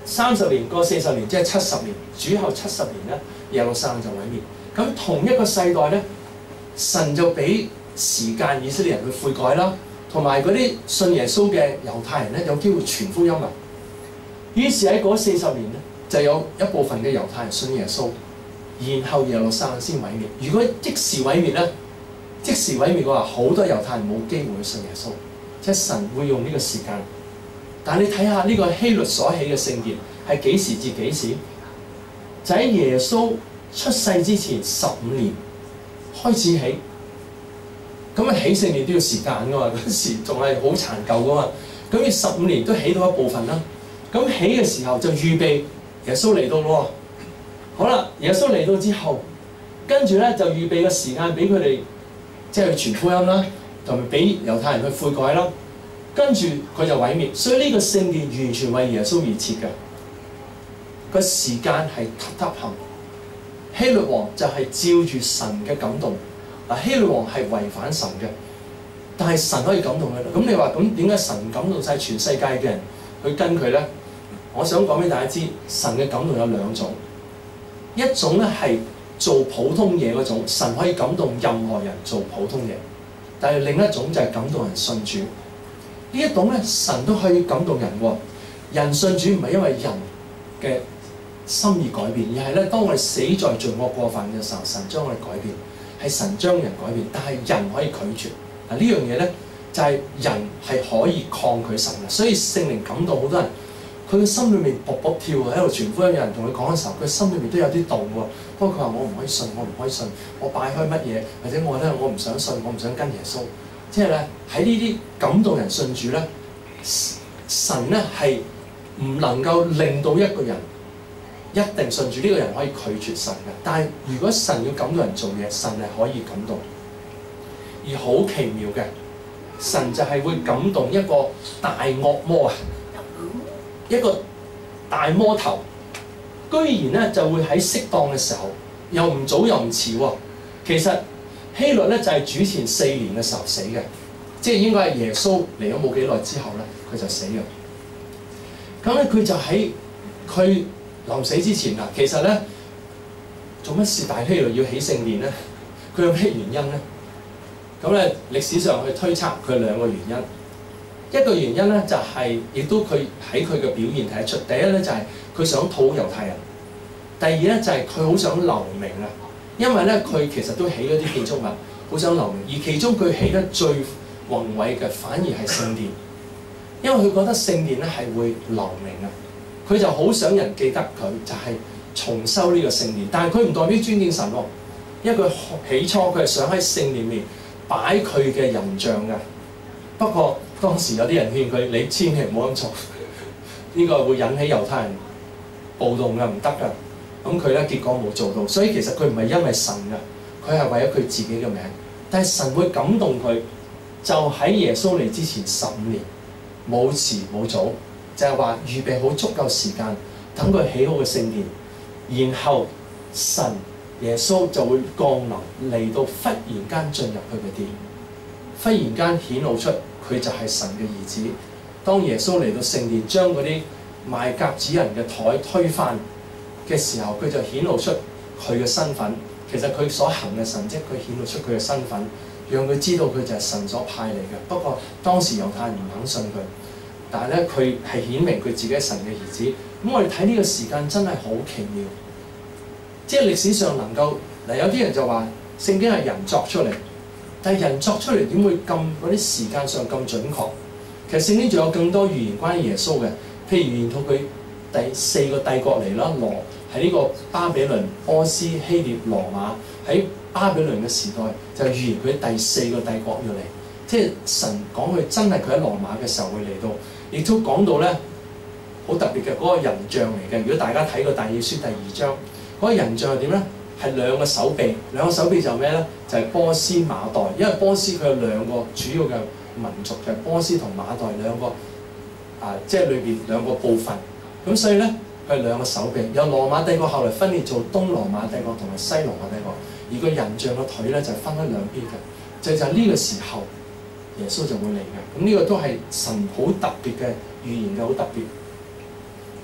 三十年過四十年，即係七十年，主後七十年咧，耶路撒冷就毀滅。咁同一個世代咧，神就俾時間以色列人去悔改啦，同埋嗰啲信耶穌嘅猶太人咧有機會傳福音啊。於是喺嗰四十年咧，就有一部分嘅猶太人信耶穌，然後耶路撒冷先毀滅。如果即時毀滅咧，即時毀滅嘅話，好多猶太人冇機會去信耶穌，即係神會用呢個時間。但係你睇下呢個希律所起嘅聖殿係幾時至幾時？就喺耶穌出世之前十五年開始起。咁啊起聖殿都要時間㗎嘛，嗰時仲係好殘舊㗎嘛。咁要十五年都起到一部分啦。咁起嘅時候就預備耶穌嚟到咯。好啦，耶穌嚟到之後，跟住咧就預備個時間俾佢哋，即係去傳福音啦，同埋俾猶太人去悔改啦。跟住佢就毀滅，所以呢個聖殿完全為耶穌而設嘅。個時間係塔塔行。希律王就係照住神嘅感動。嗱，希律王係違反神嘅，但係神可以感動佢。咁你話咁點解神感動晒全世界嘅人去跟佢咧？我想講俾大家知，神嘅感動有兩種，一種咧係做普通嘢嗰種，神可以感動任何人做普通嘢；但係另一種就係感動人信主。呢一種咧，神都可以感動人喎。人信主唔係因為人嘅心意改變，而係咧當我哋死在罪惡過犯嘅時候，神將我哋改變，係神將人改變，但係人可以拒絕。嗱，呢樣嘢咧就係、是、人係可以抗拒神嘅，所以聖靈感動好多人。佢嘅心裏面卜卜跳喺度傳福音，有人同佢講嘅時候，佢心裏面都有啲動喎。不過佢話：我唔可以信，我唔可以信，我擺開乜嘢，或者我咧我唔想信，我唔想跟耶穌。即係咧喺呢啲感動人信主咧，神咧係唔能夠令到一個人一定信主，呢、這個人可以拒絕神嘅。但係如果神要感動人做嘢，神係可以感動。而好奇妙嘅，神就係會感動一個大惡魔啊！一個大魔頭，居然咧就會喺適當嘅時候，又唔早又唔遲喎。其實希律咧就係主前四年嘅時候死嘅，即係應該係耶穌嚟咗冇幾耐之後咧，佢就死嘅。咁咧佢就喺佢臨死之前啊，其實咧做乜事大希律要起聖殿咧？佢有咩原因咧？咁咧歷史上去推測佢兩個原因。一個原因咧就係、是，亦都佢喺佢嘅表現睇得出。第一咧就係、是、佢想討猶太人；第二咧就係佢好想留名啊。因為咧佢其實都起咗啲建築物，好想留名。而其中佢起得最宏偉嘅，反而係聖殿，因為佢覺得聖殿咧係會留名啊。佢就好想人記得佢，就係、是、重修呢個聖殿。但係佢唔代表尊敬神喎，因為佢起初佢係想喺聖殿面擺佢嘅人像㗎。不過當時有啲人勸佢：你千祈唔好咁做，呢個會引起猶太人暴動㗎，唔得㗎。咁佢咧結果冇做到，所以其實佢唔係因為神㗎，佢係為咗佢自己嘅名。但係神會感動佢，就喺耶穌嚟之前十五年，冇遲冇早，就係話預備好足夠時間，等佢起好個聖殿，然後神耶穌就會降臨嚟到，忽然間進入佢嘅殿。忽然間顯露出佢就係神嘅兒子。當耶穌嚟到聖殿，將嗰啲賣鴿子人嘅台推翻嘅時候，佢就顯露出佢嘅身份。其實佢所行嘅神蹟，佢顯露出佢嘅身份，讓佢知道佢就係神所派嚟嘅。不過當時猶太人唔肯信佢，但係咧佢係顯明佢自己係神嘅兒子。咁我哋睇呢個時間真係好奇妙，即係歷史上能夠嗱，有啲人就話聖經係人作出嚟。但係人作出嚟點會咁嗰啲時間上咁準確？其實聖經仲有更多預言關於耶穌嘅，譬如預言到佢第四個帝國嚟啦，羅喺呢個巴比倫、波斯、希臘、羅馬喺巴比倫嘅時代就預言佢第四個帝國要嚟，即係神講佢真係佢喺羅馬嘅時候會嚟到，亦都講到咧好特別嘅嗰個人像嚟嘅。如果大家睇過但以理書第二章，嗰、那個人像係點咧？係兩個手臂，兩個手臂就咩咧？就係、是、波斯馬代，因為波斯佢有兩個主要嘅民族，就係、是、波斯同馬代兩個啊，即係裏邊兩個部分。咁所以咧，佢係兩個手臂。有羅馬帝國後嚟分裂做東羅馬帝國同埋西羅馬帝國，而個人像嘅腿咧就係分開兩邊嘅。就就係呢個時候，耶穌就會嚟嘅。咁呢個都係神好特別嘅預言嘅，好特別。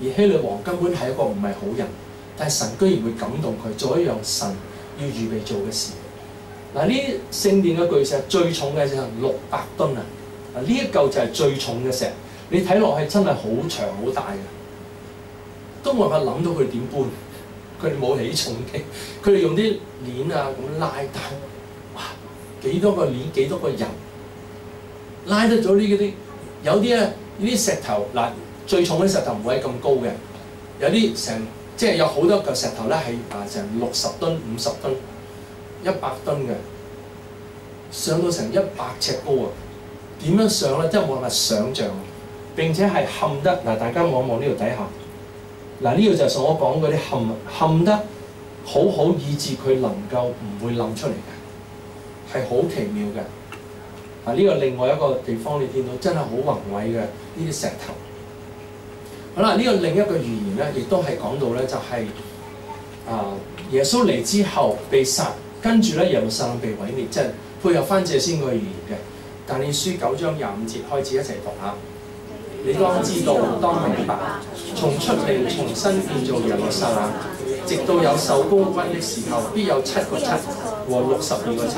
而希律王根本係一個唔係好人，但係神居然會感動佢做一樣神要預備做嘅事。嗱，呢聖殿嘅巨石最重嘅就係六百噸啊！嗱，呢一嚿就係最重嘅石，你睇落去真係好長好大嘅，都冇辦法諗到佢點搬。佢哋冇起重機，佢哋用啲鏈啊咁拉，但哇幾多個鏈幾多個人拉得咗呢啲？有啲咧呢啲石頭嗱，最重嗰啲石頭唔會係咁高嘅，有啲成即係有好多嚿石頭咧係啊成六十噸、五十噸、一百噸嘅，上到成一百尺高啊！點樣上咧？真係冇辦法想像。並且係嵌得嗱，大家望望呢度底下。嗱，呢個就係我講嗰啲嵌嵌得好好，以致佢能夠唔會冧出嚟嘅，係好奇妙嘅。啊，呢個另外一個地方你見到真係好宏偉嘅呢啲石頭。好啦，呢個另一個預言咧，亦都係講到咧，就係啊耶穌嚟之後被殺，跟住咧耶路撒冷被毀滅，即係配合翻這先個預言嘅。但以理書九章廿五節開始一齊讀下。你當知道，當明白，從出嚟重新建造耶路撒冷，直到有受膏君的時候，必有七個七和六十二個七。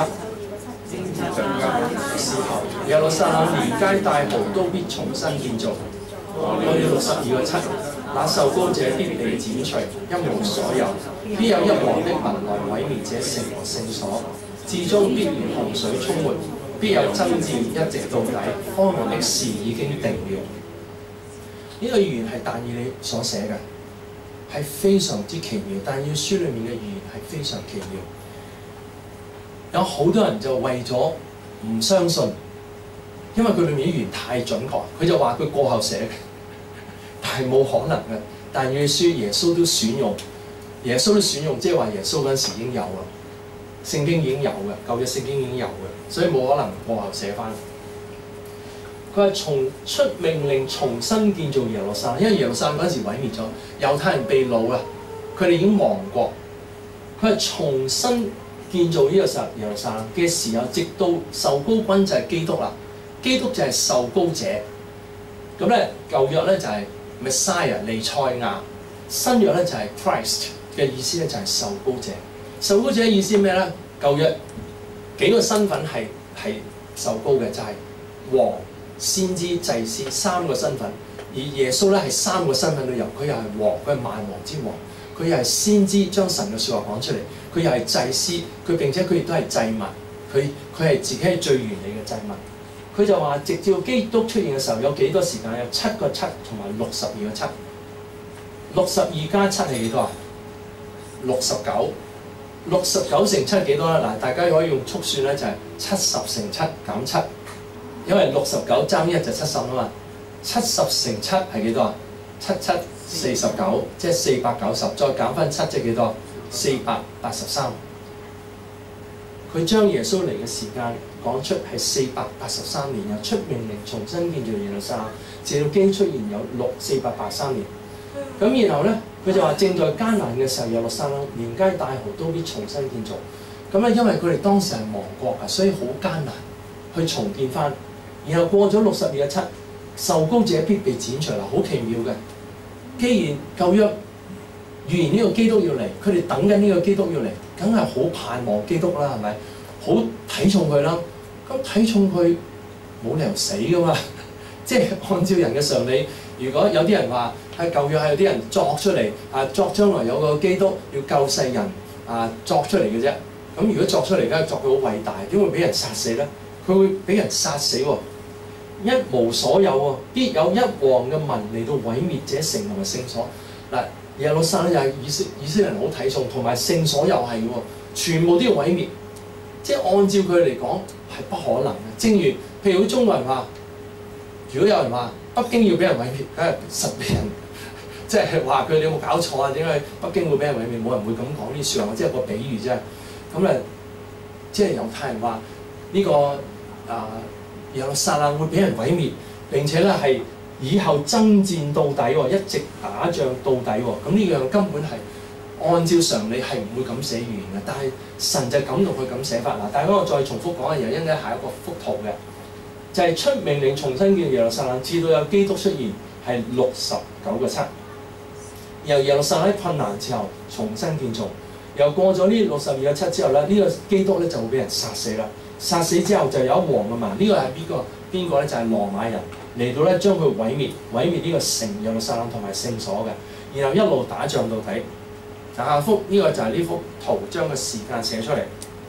時候，耶路撒冷連街帶濠都必重新建造。我要六十二個七，那受膏者必被剪除，一無所有。必有一王的民來毀滅這城和聖所，至終必如洪水沖沒，必有爭戰一直到底。荒涼的事已經定了。呢個預言係但以理所寫嘅，係非常之奇妙。但以理書裏面嘅預言係非常奇妙。有好多人就為咗唔相信，因為佢裏面啲預言太準確，佢就話佢過後寫嘅，但係冇可能嘅。但以理書耶穌都選用，耶穌都選用，即係話耶穌嗰陣時已經有啦，聖經已經有嘅，舊約聖經已經有嘅，所以冇可能過後寫翻。佢係從出命令重新建造耶路撒冷，因為耶路撒冷嗰陣時毀滅咗，猶太人被擄啦，佢哋已經亡國。佢係重新建造呢個時候耶路撒冷嘅時候，直到受膏君就係基督啦，基督就係受膏者。咁咧舊約咧就係 Messiah 彌賽亞，新約咧就係 Christ 嘅意思咧就係受膏者。受膏者嘅意思咩咧？舊約幾個身份係係受膏嘅，就係、是、王、先知、祭司三個身份，而耶穌咧係三個身份都有，佢又係王，佢係萬王之王，佢又係先知將神嘅説話講出嚟，佢又係祭司，佢並且佢亦都係祭物，佢佢係自己係最完美嘅祭物。佢就話，直至基督出現嘅時候，有幾多時間？有七個七同埋六十二個七。六十二加七係幾多啊？六十九。六十九乘七係幾多咧？嗱，大家可以用速算咧，就係七十乘七減七。因為六十九爭一就七十啊嘛，七十乘七係幾多啊？七七四十九，即係四百九十，再減翻七即係幾多？四百八十三。佢將耶穌嚟嘅時間講出係四百八十三年，又出命令重新建造耶路撒冷，直到基督出現有六四百八十三年。咁然後咧，佢就話正在艱難嘅時候，耶路撒冷連街帶濠都必重新建造。咁咧，因為佢哋當時係亡國啊，所以好艱難去重建翻。然後過咗六十二個七，受膏者必被剪除啦，好奇妙嘅。既然舊約預言呢個基督要嚟，佢哋等緊呢個基督要嚟，梗係好盼望基督啦，係咪？好睇重佢啦。咁睇重佢冇理由死噶嘛？即係按照人嘅常理，如果有啲人話喺舊約係有啲人作出嚟啊，作將來有個基督要救世人啊，作出嚟嘅啫。咁如果作出嚟，梗係作佢好偉大，點會俾人殺死咧？佢會俾人殺死喎。一無所有喎，必有一王嘅民嚟到毀滅這城同埋聖所。嗱，耶路撒冷又係以色以色列人好睇重，同埋聖所又係喎，全部都要毀滅。即係按照佢嚟講係不可能嘅。正如譬如中國人話，如果有人話北京要俾人毀滅，梗係實俾人即係話佢哋有冇搞錯啊？點解北京會俾人毀滅？冇人會咁講呢啲説話，即係個比喻啫。咁誒，即係猶太人話呢、這個啊。耶路撒冷會俾人毀滅，並且咧係以後爭戰到底喎，一直打仗到底喎。咁呢樣根本係按照常理係唔會咁寫預言嘅，但係神就感動佢咁寫法嗱。大家我再重複講嘅嘢，因為下一個幅圖嘅就係、是、出命令重新建耶路撒冷，至到有基督出現係六十九個七。 由耶路撒冷困難之後重新建造，又過咗呢六十二個七之後咧，呢、這個基督咧就會俾人殺死啦。殺死之後就有一王嘅嘛，呢、這個係邊個？邊個咧？就係、是、羅馬人嚟到咧將佢毀滅，毀滅呢個城耶路撒冷同埋聖所嘅，然後一路打仗到底。嗱，下幅呢、這個就係呢幅圖，將個時間寫出嚟。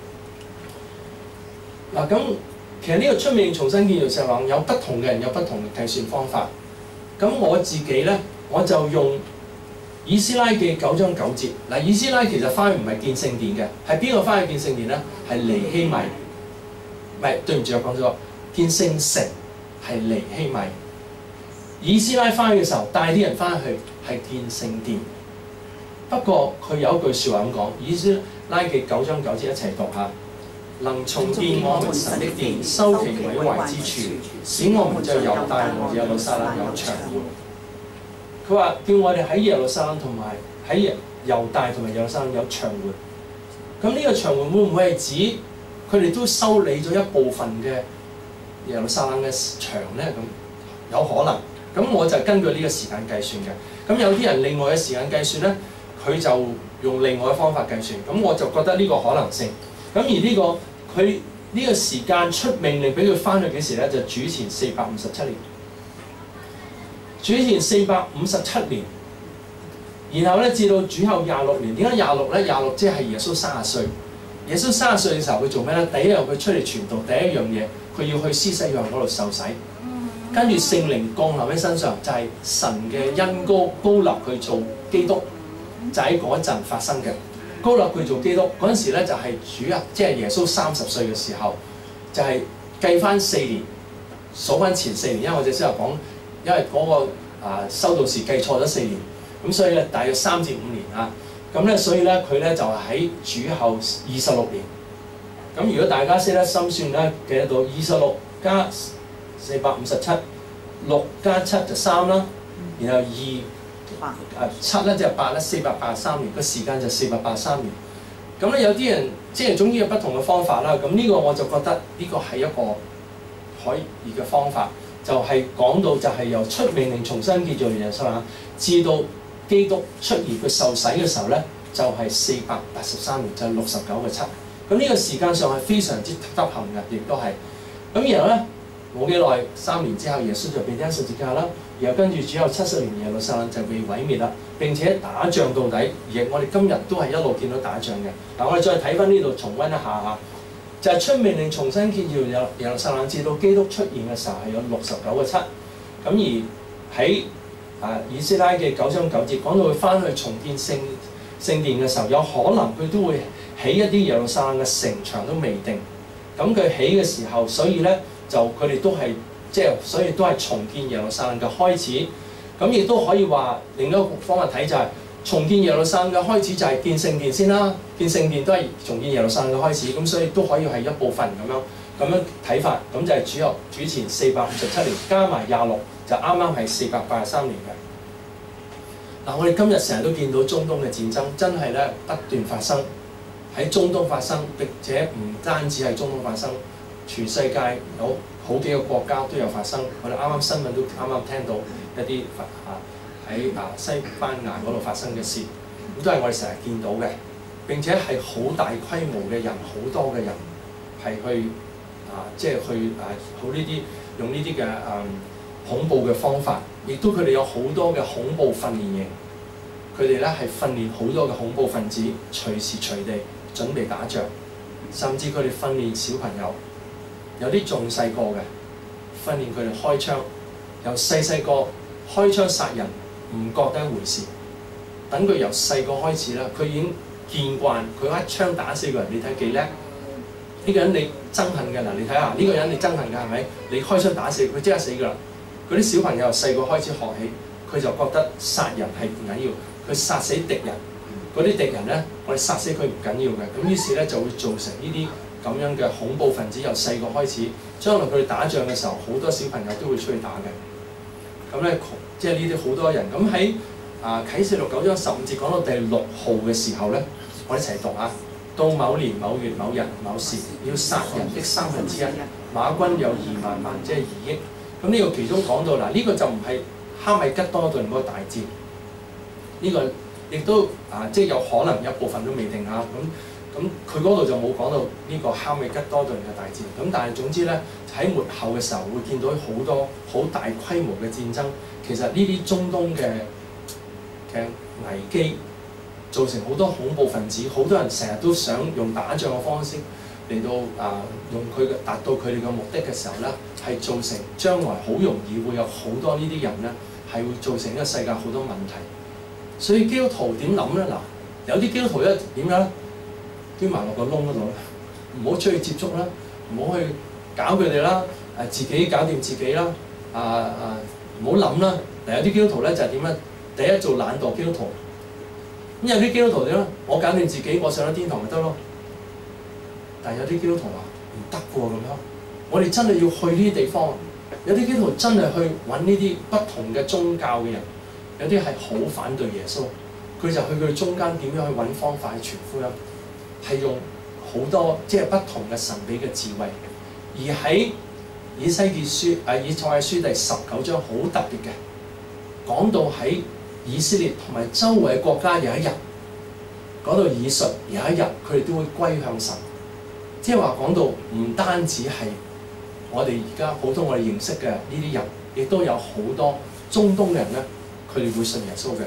嗱，咁其實呢個出命重新建耶路撒冷有不同嘅人有不同嘅計算方法。咁我自己咧，我就用以斯拉記九章九節。嗱，以斯拉其實翻去唔係建聖殿嘅，係邊個翻去建聖殿咧？係尼希米。唔係，對唔住，我講咗建聖城係尼希米。以斯拉翻去嘅時候，帶啲人翻去係建聖殿。不過佢有一句説話咁講，以斯拉記九章九節一齊讀下。能重建我們神的殿，修其毀壞之處，使我們在猶大和耶路撒冷有長活。佢話叫我哋喺耶路撒冷同埋喺猶大同埋耶路撒冷有長活。咁呢個長活會唔會係指佢哋都修理咗一部分嘅耶路撒冷嘅牆咧？咁有可能。咁我就根據呢個時間計算嘅。咁有啲人另外嘅時間計算咧，佢就用另外嘅方法計算。咁我就覺得呢個可能性。咁而呢、這個佢呢個時間出命令俾佢翻去幾時咧？就主前四百五十七年。主前四百五十七年，然後咧至到主後廿六年。點解廿六咧？廿六即係耶穌三十歲。耶穌三十歲嘅時候，佢做咩咧？第一日佢出嚟傳道，第一樣嘢佢要去施洗約翰嗰度受洗，跟住聖靈降臨喺身上，就係、是、神嘅恩膏膏立佢做基督，就喺嗰陣發生嘅。膏立佢做基督嗰陣時咧，就係主啊，即係耶穌三十歲嘅時候，就係、是、計翻四年，數翻前四年。因為我哋先頭講，因為嗰、那個啊修道士計錯咗四年，咁所以咧大約三至五年啊。咁咧所以咧佢咧就係喺主後二十六年。咁如果大家識得心算咧，記得到二十六加四百五十七，六加七就三啦，然後二。啊七咧即係八咧，四百八十三年，個時間就四百八十三年。咁咧有啲人即係總之有不同嘅方法啦。咁呢個我就覺得呢個係一個可以嘅方法，就係、是、講到就係由出命令重新建造耶路撒冷，至到基督出現佢受洗嘅時候咧，就係四百八十三年，就係六十九個七。咁呢個時間上係非常之得行嘅，亦都係。咁然後咧冇幾耐，三年之後耶穌就被釘十字架啦。然後跟住主後七十年耶路撒冷就被毀滅啦，並且打仗到底。而我哋今日都係一路見到打仗嘅。嗱，我哋再睇翻呢度重溫一下嚇，就係、是、出命令重新建造耶耶路撒冷，至到基督出現嘅時候係有六十九個七。咁而喺啊以斯拉嘅九章九節講到佢翻去重建聖聖殿嘅時候，有可能佢都會起一啲耶路撒冷嘅城牆都未定。咁佢起嘅時候，所以咧就佢哋都係。即係所以都係重建耶路撒冷嘅開始，咁亦都可以話另一個方法睇就係、是、重建耶路撒冷嘅開始就係建聖殿先啦，建聖殿都係重建耶路撒冷嘅開始，咁所以都可以係一部分咁樣咁樣睇法，咁就係主後主前四百五十七年加埋廿六就啱啱係四百八十三年嘅。嗱，我哋今日成日都見到中東嘅戰爭真係咧不斷發生喺中東發生，並且唔單止係中東發生，全世界有好幾個國家都有發生，我哋啱啱新聞都啱啱聽到一啲啊喺啊西班牙嗰度發生嘅事，咁都係我哋成日見到嘅。並且係好大規模嘅人，好多嘅人係去啊，即係去啊，好呢啲用呢啲嘅啊恐怖嘅方法，亦都佢哋有好多嘅恐怖訓練營，佢哋咧係訓練好多嘅恐怖分子，隨時隨地準備打仗，甚至佢哋訓練小朋友。有啲仲細個嘅訓練佢哋開槍，由細細個開槍殺人唔覺得一回事。等佢由細個開始啦，佢已經見慣，佢一槍打死個人，你睇幾叻？呢、這個人你憎恨嘅嗱，你睇下呢個人你憎恨嘅係咪？你開槍打死佢，即刻死㗎啦！嗰啲小朋友由細個開始學起，佢就覺得殺人係唔緊要，佢殺死敵人，嗰啲敵人咧，我哋殺死佢唔緊要嘅。咁於是咧就會造成呢啲咁樣嘅恐怖分子由細個開始，將來佢哋打仗嘅時候，好多小朋友都會出去打嘅。咁咧，即係呢啲好多人。咁喺啊啟示錄九章十五節講到第六號嘅時候咧，我哋一齊讀啊。到某年某月某日某時，要殺人的三分之一，馬軍有二萬萬，即係二億。咁呢個其中講到嗱，呢、這個就唔係哈米吉多頓嗰個大戰， 呢、這個亦都啊，即係有可能有部分都未定嚇。咁咁佢嗰度就冇講到呢個哈米吉多頓嘅大戰。咁但係總之咧，喺末後嘅時候會見到好多好大規模嘅戰爭。其實呢啲中東嘅嘅危機造成好多恐怖分子，好多人成日都想用打仗嘅方式嚟到啊，用佢嘅達到佢哋嘅目的嘅時候咧，係造成將來好容易會有好多呢啲人咧，係會造成呢個世界好多問題。所以基督徒點諗咧？嗱，有啲基督徒咧點樣咧？捐埋落個窿嗰度咧，唔好出去接觸啦，唔好去搞佢哋啦，誒自己搞掂自己啦，啊啊唔好諗啦。嗱，有啲基督徒咧就係點咧？第一做懶惰基督徒，咁有啲基督徒點咧？我搞掂自己，我上咗天堂咪得咯。但係有啲基督徒話唔得喎咁樣，我哋真係要去呢啲地方。有啲基督徒真係去揾呢啲不同嘅宗教嘅人，有啲係好反對耶穌，佢就去佢中間點樣去揾方法去傳福音，係用好多即係不同嘅神秘嘅智慧。而喺以西結書啊，以賽亞書第十九章好特別嘅，講到喺以色列同埋周圍嘅國家有一日，講到以述有一日佢哋都會歸向神。即係話講到唔單止係我哋而家普通我哋認識嘅呢啲人，亦都有好多中東嘅人咧，佢哋會信耶穌嘅。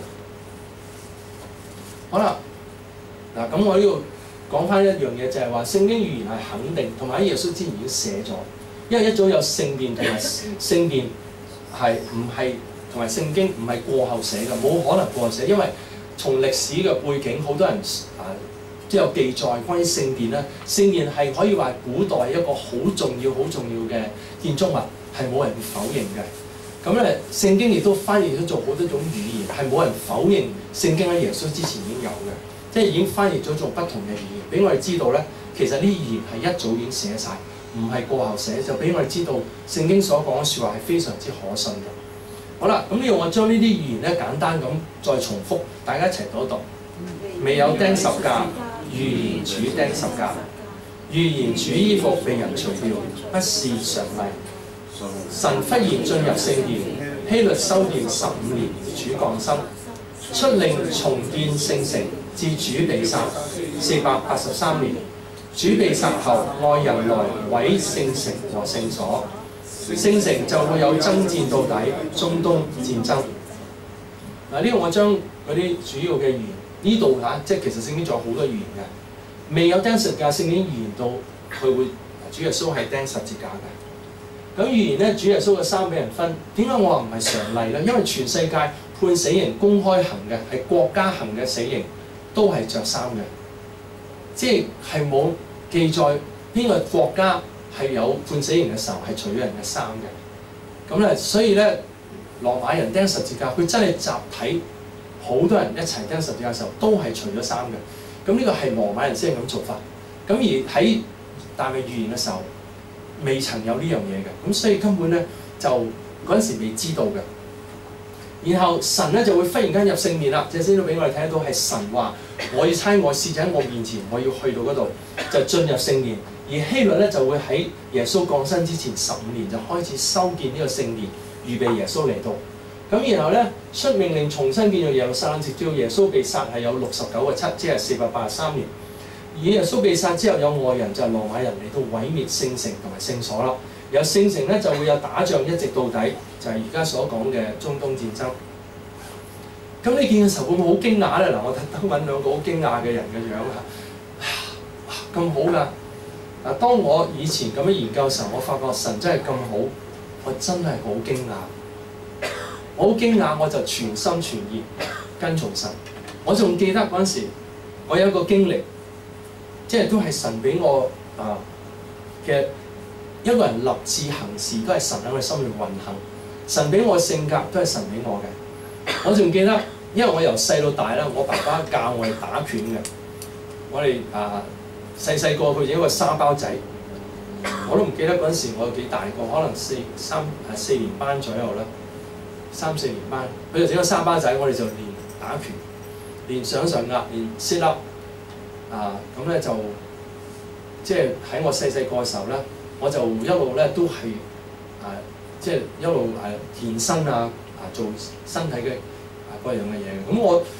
好啦，嗱咁我呢度講翻一樣嘢，就係話聖經預言係肯定，同埋喺耶穌之前已經寫咗，因為一早有聖殿同埋聖殿係唔係同埋聖經唔係過後寫嘅，冇可能過後寫，因為從歷史嘅背景，好多人啊。都有記載關於聖殿咧，聖殿係可以話古代一個好重要、好重要嘅建築物，係冇人否認嘅。咁咧，聖經亦都翻譯咗做好多種語言，係冇人否認聖經喺耶穌之前已經有嘅，即係已經翻譯咗做不同嘅語言，俾我哋知道咧，其實呢啲語言係一早已經寫晒，唔係過後寫，就俾我哋知道聖經所講嘅説話係非常之可信嘅。好啦，咁呢度我將呢啲語言咧簡單咁再重複，大家一齊讀一讀。未有釘十架，預言主釘十架，預言主衣服被人除掉，不是常例。神忽然進入聖殿，希律修殿十五年，主降生，出令重建聖城，至主被殺，四百八十三年。主被殺後，愛人來毀聖城和聖所，聖城就會有爭戰到底，中東戰爭。嗱，呢個我將嗰啲主要嘅預言。呢度嚇，即係其實聖經仲有好多預言嘅，未有釘十架，聖經預言到佢會主耶穌係釘十字架嘅。咁預言咧，主耶穌嘅衫俾人分，點解我話唔係常例咧？因為全世界判死刑公開行嘅係國家行嘅死刑，都係着衫嘅，即係係冇記載邊個國家係有判死刑嘅時候係除咗人嘅衫嘅。咁咧，所以咧，羅馬人釘十字架，佢真係集體。好多人一齊釘十字架嘅時候都係除咗衫嘅，咁呢個係羅馬人先係咁做法。咁而喺大衛預言嘅時候，未曾有呢樣嘢嘅，咁所以根本咧就嗰陣時未知道嘅。然後神咧就會忽然間入聖殿啦，即係先都俾我哋睇得到係神話，我要差我使者喺我面前，我要去到嗰度就進入聖殿。而希律咧就會喺耶穌降生之前十五年就開始修建呢個聖殿，預備耶穌嚟到。咁然後咧出命令重新建造耶路撒冷，直到耶穌被殺係有六十九個七，即係四百八十三年。而耶穌被殺之後，有外人就係羅馬人嚟到毀滅聖城同埋聖所啦。有聖城咧就會有打仗一直到底，就係而家所講嘅中東戰爭。咁你見嘅時候會唔會好驚訝咧？嗱，我特登揾兩個好驚訝嘅人嘅樣嚇，咁好㗎！嗱，當我以前咁樣研究嘅時候，我發覺神真係咁好，我真係好驚訝。我好驚訝，我就全心全意跟從神。我仲記得嗰陣時，我有一個經歷，即係都係神俾我啊嘅一個人立志行事，都係神喺我心裏運行。神俾我嘅性格都係神俾我嘅。我仲記得，因為我由細到大啦，我爸爸教我哋打拳嘅。我哋啊細細個佢就一個沙包仔，我都唔記得嗰陣時我有幾大個，可能四三啊四年班左右啦。三四年班，佢就整個沙巴仔，我哋就練打拳，練上上壓，練 sit up，啊咁咧就即係喺我細細個嘅時候咧，我就一路咧都係啊即係一路誒健身啊，啊做身體嘅啊各樣嘅嘢。咁我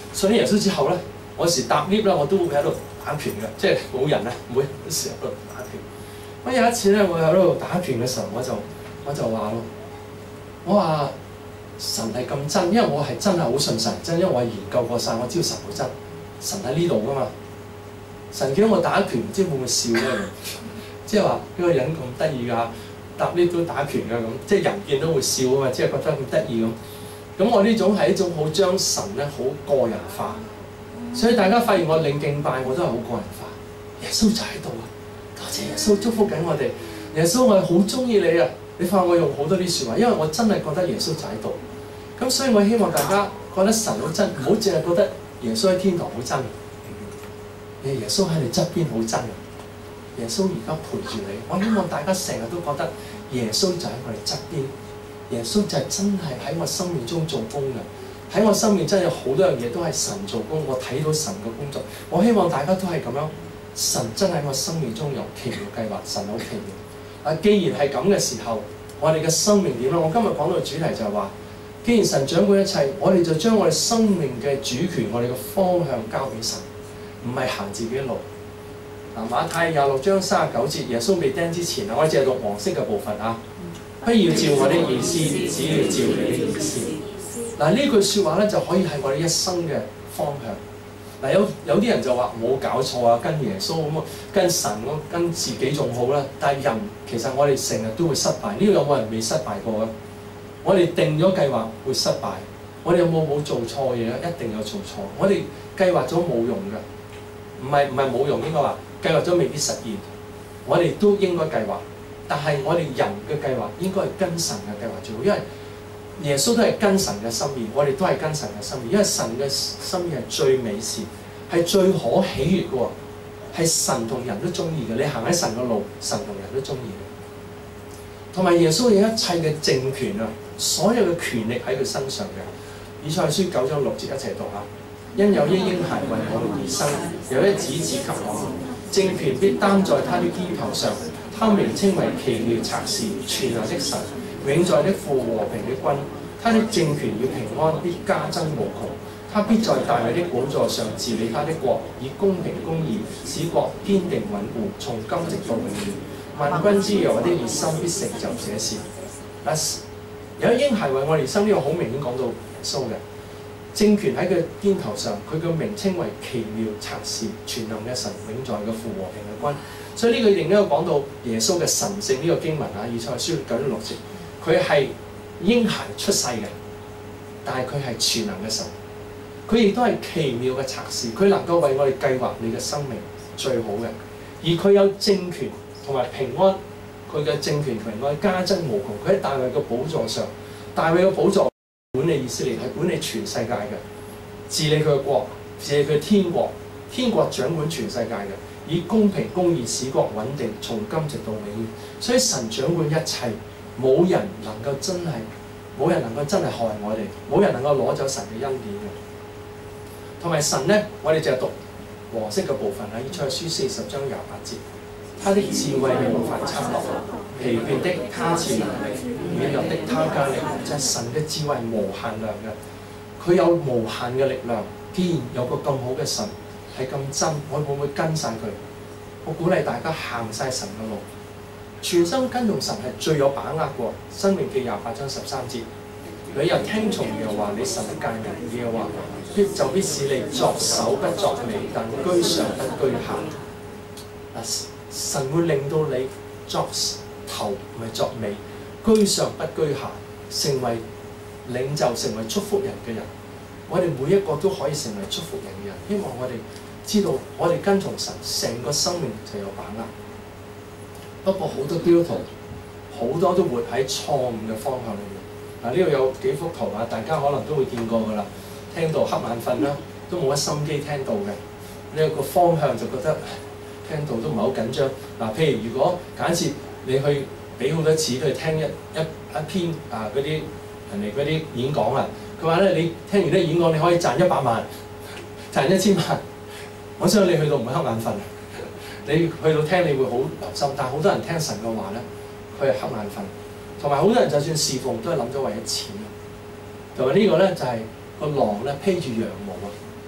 信咗耶穌之後咧，我有時搭 lift 啦，我都會喺度打拳嘅，即係冇人啊，每時喺度打拳。我有一次咧，我喺度打拳嘅時候，我就我就話咯，我話神係咁真，因為我係真係好信神真，因為我係研究過晒，我知道神好真，神喺呢度噶嘛。神見到我打拳，唔知會唔會笑咧？即係話呢個人咁得意㗎，搭 lift 都打拳㗎咁，即係人見到會笑啊嘛，即係覺得咁得意咁。咁我呢種係一種好將神咧好個人化，所以大家發現我領敬拜我都係好個人化。耶穌就喺度啊，多謝耶穌祝福緊我哋。耶穌我係好中意你啊！你發現我用好多啲説話，因為我真係覺得耶穌就喺度。咁所以我希望大家覺得神好真，唔好淨係覺得耶穌喺天堂好真。耶穌喺你側邊好真啊！耶穌而家陪住你，我希望大家成日都覺得耶穌就喺我哋側邊。耶穌就係真係喺我生命中做工嘅，喺我生命真係有好多樣嘢都係神做工，我睇到神嘅工作。我希望大家都係咁樣，神真係喺我生命中有奇妙計劃，神好奇妙。啊，既然係咁嘅時候，我哋嘅生命點咧？我今日講到嘅主題就係話，既然神掌管一切，我哋就將我哋生命嘅主權、我哋嘅方向交俾神，唔係行自己嘅路。嗱，馬太廿六章三十九節，耶穌被釘之前啊，我哋淨係讀黃色嘅部分啊。不要照我的意思，只要照你的意思。嗱，呢句説話咧就可以係我哋一生嘅方向。嗱，有有啲人就話冇搞錯啊，跟耶穌咁啊，跟神咁，跟自己仲好啦。但係人其實我哋成日都會失敗。呢個有冇人未失敗過啊？我哋定咗計劃會失敗。我哋有冇冇做錯嘢啊？一定有做錯。我哋計劃咗冇用㗎，唔係唔係冇用，應該話計劃咗未必實現。我哋都應該計劃。但係我哋人嘅計劃應該係跟神嘅計劃最好，因為耶穌都係跟神嘅心意，我哋都係跟神嘅心意，因為神嘅心意係最美善，係最可喜悅嘅喎，係神同人都中意嘅。你行喺神嘅路，神同人都中意嘅。同埋耶穌有一切嘅政權啊，所有嘅權力喺佢身上嘅。以賽亞書九章六節一齊讀下：因有一嬰孩為我們而生，有一子賜給我們，政權必擔在他的肩頭上。他名稱為奇妙策士、全能的神、永在的父、和平的君。他的政權與平安必加增無窮。他必在大衛的寶座上治理他的國，以公平公義使國堅定穩固，從今直到永遠。萬軍之耶和華的熱心必成就這事。嗱，有一嬰孩為我哋生，呢個好明顯講到耶穌嘅政權喺佢肩頭上，佢嘅名稱為奇妙策士、全能嘅神、永在嘅父、和平嘅君。所以呢個另一個講到耶穌嘅神性，呢個經文啊，以賽亞書九章六節，佢係嬰孩出世嘅，但係佢係全能嘅神，佢亦都係奇妙嘅策士，佢能夠為我哋計劃你嘅生命最好嘅，而佢有政權同埋平安，佢嘅政權平安加增無窮，佢喺大衛嘅寶座上，大衛嘅寶座管理以色列，係管理全世界嘅，治理佢嘅國，治理佢嘅天國，天國掌管全世界嘅。以公平公義使國穩定，從今直到永遠。所以神掌管一切，冇人能夠真係，冇人能夠真係害我哋，冇人能夠攞走神嘅恩典嘅。同埋神咧，我哋就係讀黃色嘅部分啦。以賽亞書四十章廿八節，他的智慧無法測度，疲倦的他賜能力，軟弱的他加力量。就係神嘅智慧無限量嘅，佢有無限嘅力量。既然有個咁好嘅神，係咁真，我會唔會跟晒佢？我鼓勵大家行晒神嘅路，全心跟從神係最有把握過。申命記廿八章十三節，你又聽從耶和華你神的誡命，耶和華必就必使你作首不作尾，但居上不居下。嗱，神會令到你作頭唔係作尾，居上不居下，成為領袖，成為祝福人嘅人。我哋每一個都可以成為祝福人嘅人。希望我哋知道，我哋跟從神，成個生命就有把握。不過好多基督徒好多都活喺錯誤嘅方向裏面。嗱，呢度有幾幅圖啊，大家可能都會見過㗎啦。聽到瞌眼瞓啦，都冇乜心機聽到嘅。呢一個方向就覺得聽到都唔係好緊張。嗱，譬如如果假設你去俾好多錢去聽一一一篇啊嗰啲人哋嗰啲演講啊，佢話咧你聽完啲演講你可以賺一百萬。賺一千萬，我相信你去到唔會瞌眼瞓，你去到聽你會好留心。但係好多人聽神嘅話咧，佢係瞌眼瞓，同埋好多人就算侍奉都係諗咗為咗錢。同埋呢個咧就係、是、個狼咧披住羊毛啊，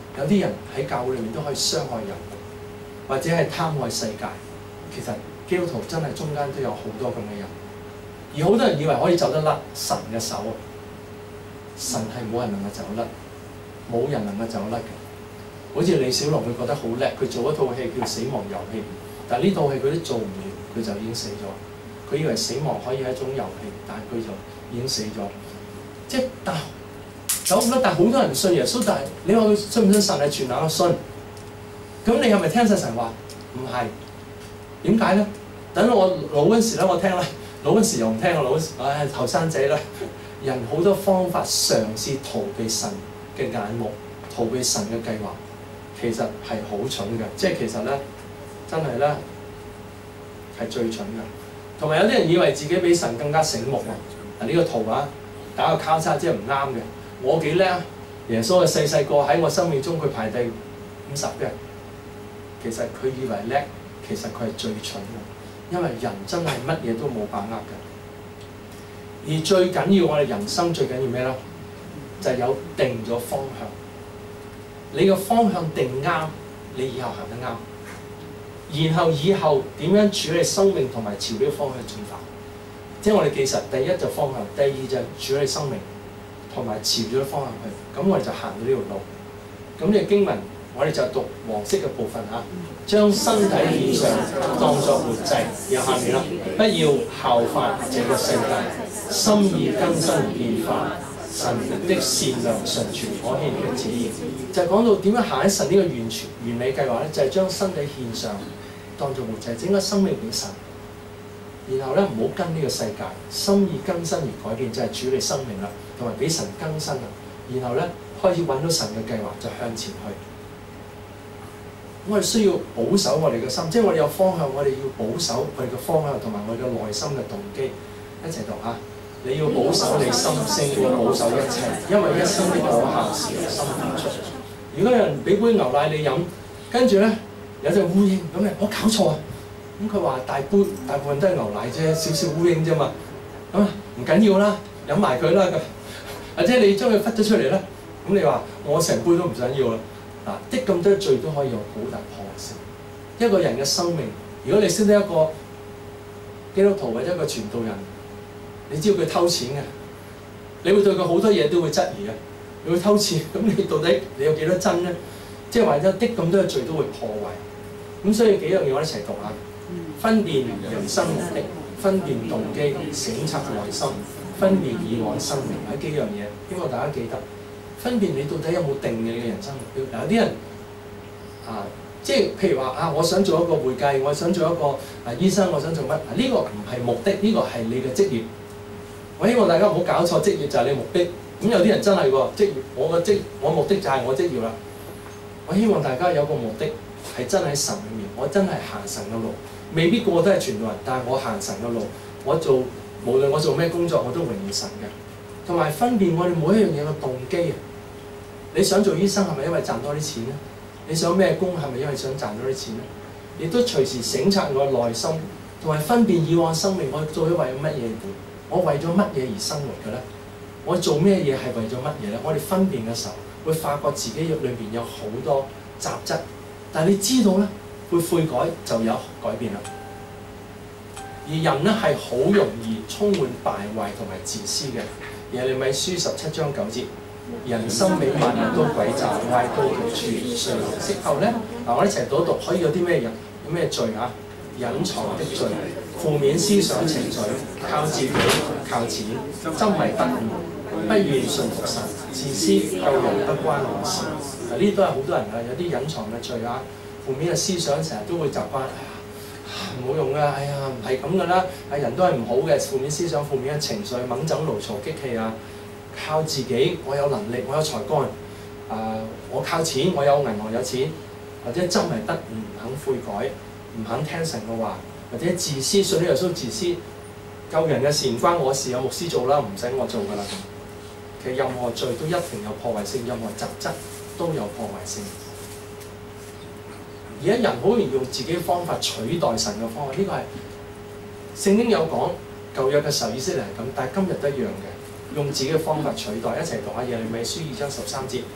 有啲人喺教會裏面都可以傷害人，或者係貪愛世界。其實基督徒真係中間都有好多咁嘅人，而好多人以為可以走得甩神嘅手啊！神係冇人能夠走甩，冇人能夠走甩嘅。好似李小龍，佢覺得好叻，佢做一套戲叫《死亡遊戲》，但係呢套戲佢都做唔完，佢就已經死咗。佢以為死亡可以係一種遊戲，但係佢就已經死咗。即係但走唔甩，但係好多人信耶穌，但係你話佢信唔信神係全能嘅信？咁你係咪聽晒神話？唔係。點解咧？等到我老嗰時咧，我聽啦；老嗰時又唔聽，我老嗰時，唉，後生仔啦，人好多方法嘗試逃避神嘅眼目，逃避神嘅計劃，其實係好蠢嘅。即係其實咧，真係咧係最蠢嘅。同埋有啲人以為自己比神更加醒目喎。嗱，呢個圖啊，打個交叉即係唔啱嘅。我幾叻啊！耶穌嘅細細個喺我生命中佢排第五十嘅，其實佢以為叻。其實佢係最蠢嘅，因為人真係乜嘢都冇把握嘅。而最緊要我哋人生最緊要咩咧？就係、是、有定咗方向。你個方向定啱，你以後行得啱。然後以後點樣處理生命同埋朝呢個方向進發？即係我哋記實，第一就方向，第二就處理生命同埋朝咗個方向去。咁我哋就行到呢條路。咁呢個經文。我哋就讀黃色嘅部分嚇，將身體獻上當作活祭。然後下面啦，不要效法這個世界，心意更新而變化，神的善良純全可喜嘅旨意。就係、是、講到點樣行喺神呢個完全完美計劃咧，就係、是、將身體獻上當作活祭，整個生命俾神。然後咧唔好跟呢個世界，心意更新而改變，就係、是、處理生命啦，同埋俾神更新啦。然後咧開始揾到神嘅計劃，就向前去。我哋需要保守我哋嘅心，即係我哋有方向，我哋要保守我哋嘅方向同埋我哋嘅內心嘅動機。一齊讀嚇，你要保守你心性，要保守一切，因為一生的果效是由心發出。如果有人俾杯牛奶你飲，跟住咧有隻烏蠅咁咧，我搞錯啊！咁佢話大杯大部分都係牛奶啫，少少烏蠅啫嘛。咁啊唔緊要啦，飲埋佢啦。或者你將佢忽咗出嚟咧，咁你話我成杯都唔想要啦。嗱，啲咁多罪都可以有好大破壞性。一個人嘅生命，如果你識得一個基督徒或者一個傳道人，你知道佢偷錢嘅，你會對佢好多嘢都會質疑嘅。你會偷錢，咁你到底你有幾多真咧？即係話一啲咁多嘅罪都會破壞。咁所以幾樣嘢我一齊讀下：分辨人生目的，分辨動機，省察內心，分辨以往生命，係幾樣嘢，希望大家記得。分辨你到底有冇定嘅你嘅人生目標？有啲人啊，即係譬如話啊，我想做一個會計，我想做一個啊醫生，我想做乜？呢、這個唔係目的，呢、這個係你嘅職業。我希望大家唔好搞錯，職業就係你目的。咁有啲人真係喎，職業我嘅職我目的就係我職業啦。我希望大家有個目的係真喺神裏面，我真係行神嘅路。未必個個都係傳道人，但係我行神嘅路，我做無論我做咩工作，我都榮耀神嘅。同埋分辨我哋每一樣嘢嘅動機啊！你想做醫生係咪因為賺多啲錢咧？你想咩工係咪因為想賺多啲錢咧？亦都隨時省察我嘅內心，同埋分辨以往生命我做咗為咗乜嘢活？我為咗乜嘢而生活嘅咧？我做咩嘢係為咗乜嘢咧？我哋分辨嘅時候會發覺自己裏邊有好多雜質，但係你知道咧，會悔改就有改變啦。而人咧係好容易充滿敗壞同埋自私嘅。耶利米書十七章九節。人心美萬人都詭詐，歪道獨處，誰能識透咧？嗱，我哋一齊讀一讀，可以有啲咩人有咩罪啊？隱藏的罪，負面思想情緒，靠自己，靠錢，執迷不悟，不願順服神，自私，救人不關我事。嗱，呢啲都係好多人啊，有啲隱藏嘅罪啊，負面嘅思想成日都會習慣，冇用噶，哎呀，唔係咁噶啦，係人都係唔好嘅，負面思想、負面嘅情緒，猛整勞嘈激氣啊！靠自己，我有能力，我有才幹，啊、呃，我靠錢，我有銀行有錢，或者執迷不悟，唔肯悔改，唔肯聽神嘅話，或者自私，信呢耶穌自私，救人嘅事唔關我事，有牧師做啦，唔使我做噶啦。其實任何罪都一定有破壞性，任何雜質都有破壞性。而家人好容易用自己嘅方法取代神嘅方法，呢、這個係聖經有講，舊約嘅時候以色列係咁，但係今日都一樣嘅。用自己嘅方法取代，一齊讀下耶利米書二章十三節。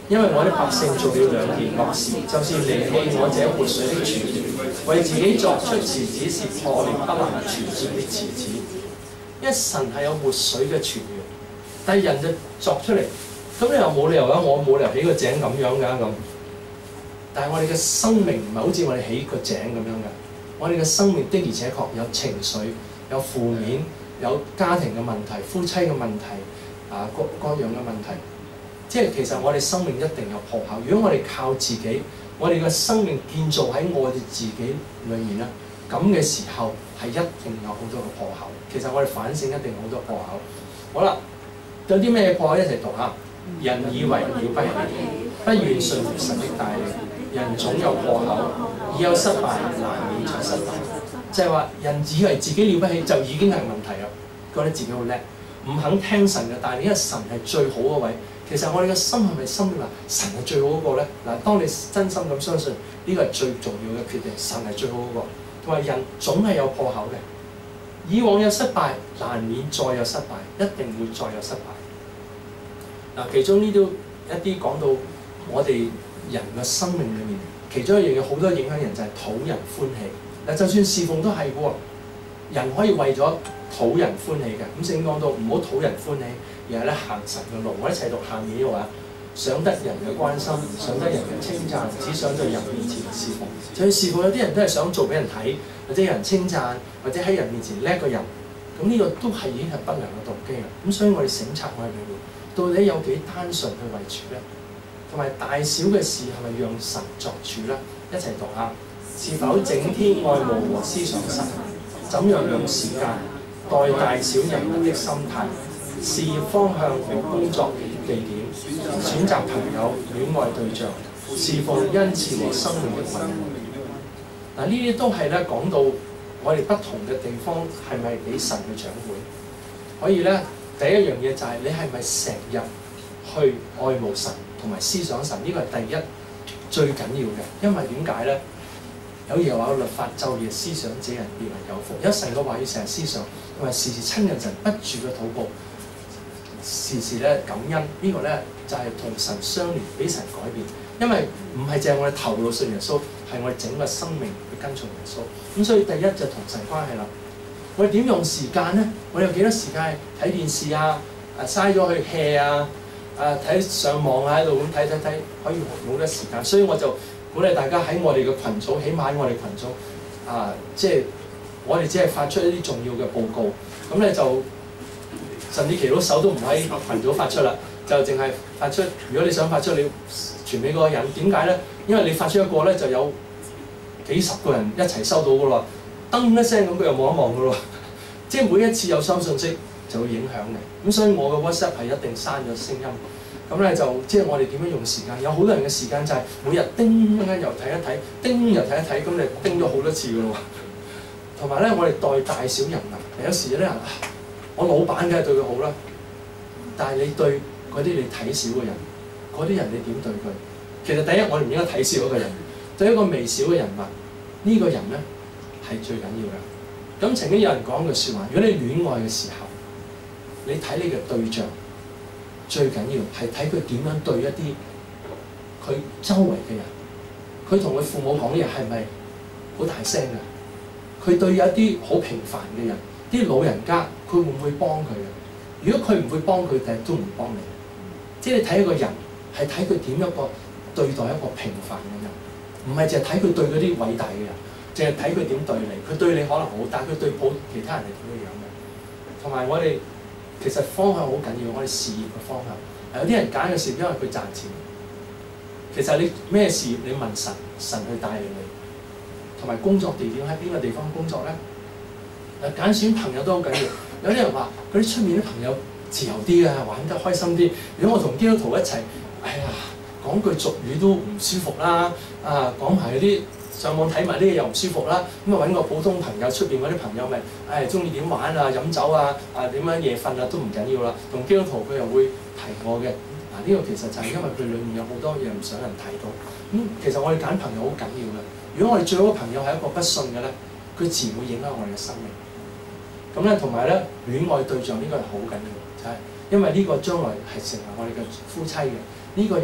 因為我的百姓做了兩件惡事，就是離棄我這活水的泉源，為自己作出池子，是破裂不能存存的池子。因為神係有活水嘅泉源，但係人就作出嚟，咁你又冇理由啊！我冇理由起個井咁樣㗎咁。但係我哋嘅生命唔係好似我哋起個井咁樣嘅，我哋嘅生命的而且確有情緒、有負面、有家庭嘅問題、夫妻嘅問題啊，各各樣嘅問題。即係其實我哋生命一定有破口。如果我哋靠自己，我哋嘅生命建造喺我哋自己裏面咧，咁嘅時候係一定有好多嘅破口。其實我哋反省一定有好多破口。好啦，有啲咩破口一齊讀下？人以為了不起，不願順服神的帶領。人總有破口，已有失敗，難免才失敗。就係話人以為自己了不起就已經係問題啦，覺得自己好叻，唔肯聽神嘅帶領，因為神係最好嗰位。其實我哋嘅心係咪心裏話神係最好嗰個咧？嗱，當你真心咁相信呢個係最重要嘅決定，神係最好嗰個。同埋人總係有破口嘅，以往有失敗，難免再有失敗，一定會再有失敗。嗱，其中呢度一啲講到我哋人嘅生命裏面，其中一樣嘢好多影響人就係討人歡喜。嗱，就算侍奉都係嘅喎，人可以為咗討人歡喜嘅。咁聖經講到唔好討人歡喜，而係咧行神嘅路。我一齊讀下面呢個話，想得人嘅關心，想得人嘅稱讚，只想在人面前侍奉。就算侍奉有啲人都係想做俾人睇，或者有人稱讚，或者喺人面前叻個人。咁呢個都係已經係不良嘅動機啦。咁所以我哋省察我哋裏面，到底有幾單純去為主咧？同埋大小嘅事係咪讓神作主咧？一齊讀下，是否整天愛慕和思想神？怎樣用時間待大小人物的心態、事業方向和工作地點、選擇朋友、戀愛對象、侍奉恩賜和生命嘅困難？嗱，呢啲都係咧講到我哋不同嘅地方係咪俾神嘅掌管？可以咧，第一樣嘢就係你係咪成日去愛慕神？同埋思想神，呢個係第一最緊要嘅，因為點解咧？有嘢話律法晝夜思想，這人必為有福。有神嘅話要成日思想，同埋時時親近神，不住嘅禱告，時時咧感恩。這個、呢個咧就係、是、同神相連，俾神改變。因為唔係淨係我哋頭腦信耶穌，係我哋整個生命去跟從耶穌。咁所以第一就同神關係啦。我哋點用時間咧？我哋有幾多時間睇電視啊？誒嘥咗去 hea 啊？誒睇上網啊，喺度咁睇睇睇，可以冇得時間，所以我就鼓勵大家喺我哋嘅群組，起碼喺我哋群組啊，即係我哋只係發出一啲重要嘅報告，咁咧就甚至祈禱手都唔喺群組發出啦，就淨係發出。如果你想發出，你要傳俾嗰個人。點解咧？因為你發出一個咧，就有幾十個人一齊收到噶咯，噔一聲咁佢又望一望噶咯，即係每一次有收信息，就會影響嘅，咁所以我嘅 WhatsApp 係一定刪咗聲音，咁咧就即係我哋點樣用時間？有好多人嘅時間就係每日叮一間又睇一睇，叮又睇一睇，咁你叮咗好多次噶咯喎。同埋咧，我哋待大小人物，有時咧，我老闆梗係對佢好啦，但係你對嗰啲你睇小嘅人，嗰啲人你點對佢？其實第一，我哋唔應該睇小嗰個人，對一個微小嘅人物，呢、這個人咧係最緊要嘅。咁曾經有人講句説話：如果你戀愛嘅時候，你睇你嘅對象最緊要係睇佢點樣對一啲佢周圍嘅人，佢同佢父母講嘢係咪好大聲㗎？佢對一啲好平凡嘅人，啲老人家，佢會唔會幫佢嘅？如果佢唔會幫佢，第日都唔會幫你。即係你睇一個人係睇佢點一個對待一個平凡嘅人，唔係淨係睇佢對嗰啲偉大嘅人，淨係睇佢點對你。佢對你可能好，但係佢對普其他人係點樣樣嘅？同埋我哋。其實方向好緊要，我哋事業嘅方向。有啲人揀嘅事業，因為佢賺錢。其實你咩事業，你問神，神去帶領你。同埋工作地點喺邊個地方工作咧？誒揀選朋友都好緊要。有啲人話嗰啲出面啲朋友自由啲啊，玩得開心啲。如果我同基督徒一齊，哎呀講句俗語都唔舒服啦。啊講埋嗰啲。上網睇埋呢嘢又唔舒服啦，咁啊揾個普通朋友，出邊嗰啲朋友咪誒中意點玩啊、飲酒啊、啊點樣夜瞓啊都唔緊要啦。同基督徒佢又會提我嘅，嗱、這、呢個其實就係因為佢裡面有好多嘢唔想人睇到。咁、嗯、其實我哋揀朋友好緊要嘅。如果我哋最好嘅朋友係一個不信嘅咧，佢自然會影響我哋嘅生命。咁咧同埋咧戀愛對象呢個係好緊要，就係、是、因為呢個將來係成為我哋嘅夫妻嘅呢、這個人。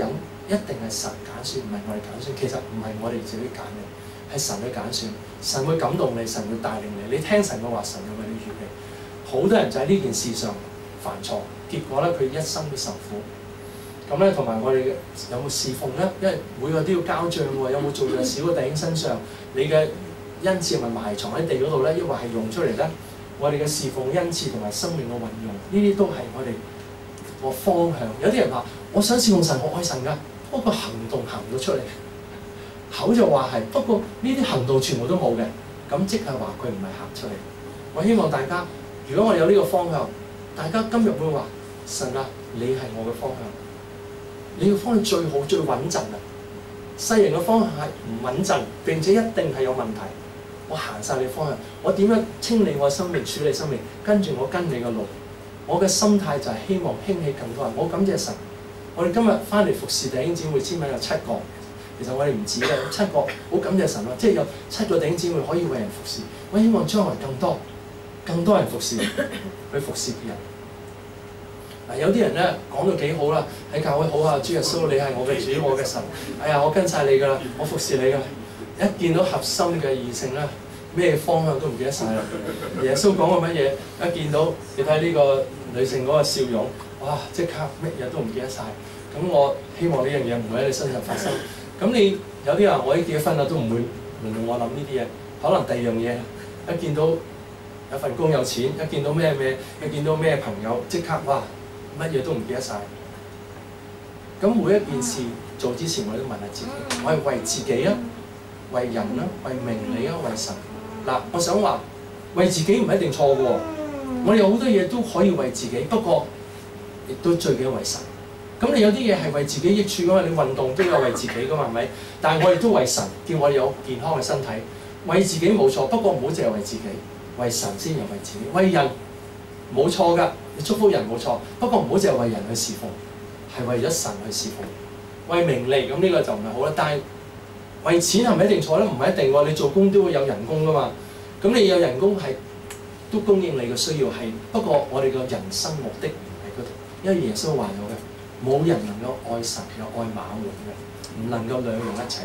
一定係神揀選，唔係我哋揀選。其實唔係我哋自己揀嘅，係神去揀選。神會感動你，神會帶領你。你聽神嘅話，神會為你預備。好多人就喺呢件事上犯錯，結果咧佢一生都受苦。咁咧，同埋我哋有冇侍奉咧？因為每個都要交帳喎，有冇做在小嘅弟兄身上？你嘅恩賜係咪埋藏喺地嗰度咧？抑或係用出嚟咧？我哋嘅侍奉恩賜同埋生命嘅運用，呢啲都係我哋個方向。有啲人話：我想侍奉神，我愛神㗎，不過行動行到出嚟，口就話係，不過呢啲行動全部都冇嘅，咁即係話佢唔係行出嚟。我希望大家，如果我哋有呢個方向，大家今日會話：神啊，你係我嘅方向，你嘅方向最好最穩陣啊！世人嘅方向係唔穩陣，並且一定係有問題。我行晒你方向，我點樣清理我生命、處理生命？跟住我跟你嘅路，我嘅心態就係希望興起更多人。我感謝神，我哋今日翻嚟服侍弟兄姊妹，千萬有七個，其實我哋唔止嘅，有七個，好感謝神咯，即係有七個弟兄姊妹可以為人服侍。我希望將來更多、更多人服侍，去服侍別人。嗱，有啲人咧講到幾好啦，喺教會好啊，主耶穌你係我嘅主，我嘅神，哎呀我跟晒你㗎啦，我服侍你㗎啦。一見到合心嘅異性咧，咩方向都唔記得晒啦。耶穌講過乜嘢？一見到你睇呢個女性嗰個笑容，哇！即刻乜嘢都唔記得晒。咁我希望呢樣嘢唔會喺你身上發生。咁你有啲人我已經結咗婚啦，都唔會輪到我諗呢啲嘢。可能第二樣嘢，一見到有份工有錢，一見到咩咩，一見到咩朋友，即刻哇！乜嘢都唔記得晒。咁每一件事做之前，我都問下自己：我係為自己啊？為人啦，為名利啊，為神。嗱，我想話為自己唔一定錯嘅喎。我哋有好多嘢都可以為自己，不過亦都最緊要為神。咁你有啲嘢係為自己益處嘅嘛？你運動都有為自己嘅嘛，係咪？但係我哋都為神，叫我哋有健康嘅身體。為自己冇錯，不過唔好淨係為自己，為神先又為自己。為人冇錯㗎，你祝福人冇錯，不過唔好淨係為人去侍奉，係為咗神去侍奉。為名利咁呢個就唔係好啦，但係。為錢係咪一定錯咧？唔係一定喎，你做工都會有人工㗎嘛。咁你有人工係都供應你嘅需要係，不過我哋嘅人生目的唔喺嗰度，因為耶穌話咗嘅，冇人能夠愛神又愛馬門嘅，唔能夠兩樣一齊。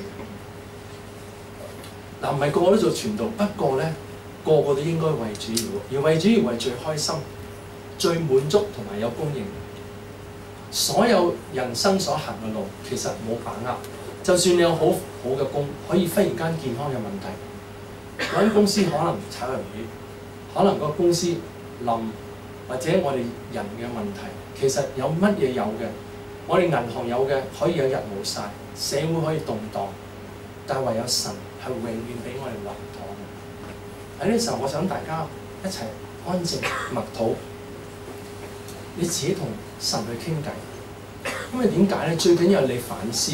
嗱，唔係個個都做傳道，不過咧個個都應該為主而活，而為主而為最開心、最滿足同埋有供應。所有人生所行嘅路其實冇把握。就算你有好好嘅工，可以忽然間健康有問題，嗰間公司可能炒魷魚，可能個公司冧，或者我哋人嘅問題，其實有乜嘢有嘅？我哋銀行有嘅可以有日冇晒，社會可以動盪，但係唯有神係永遠俾我哋穩妥嘅。喺呢時候，我想大家一齊安靜默禱，你自己同神去傾偈。因為點解咧？最緊要係你反思。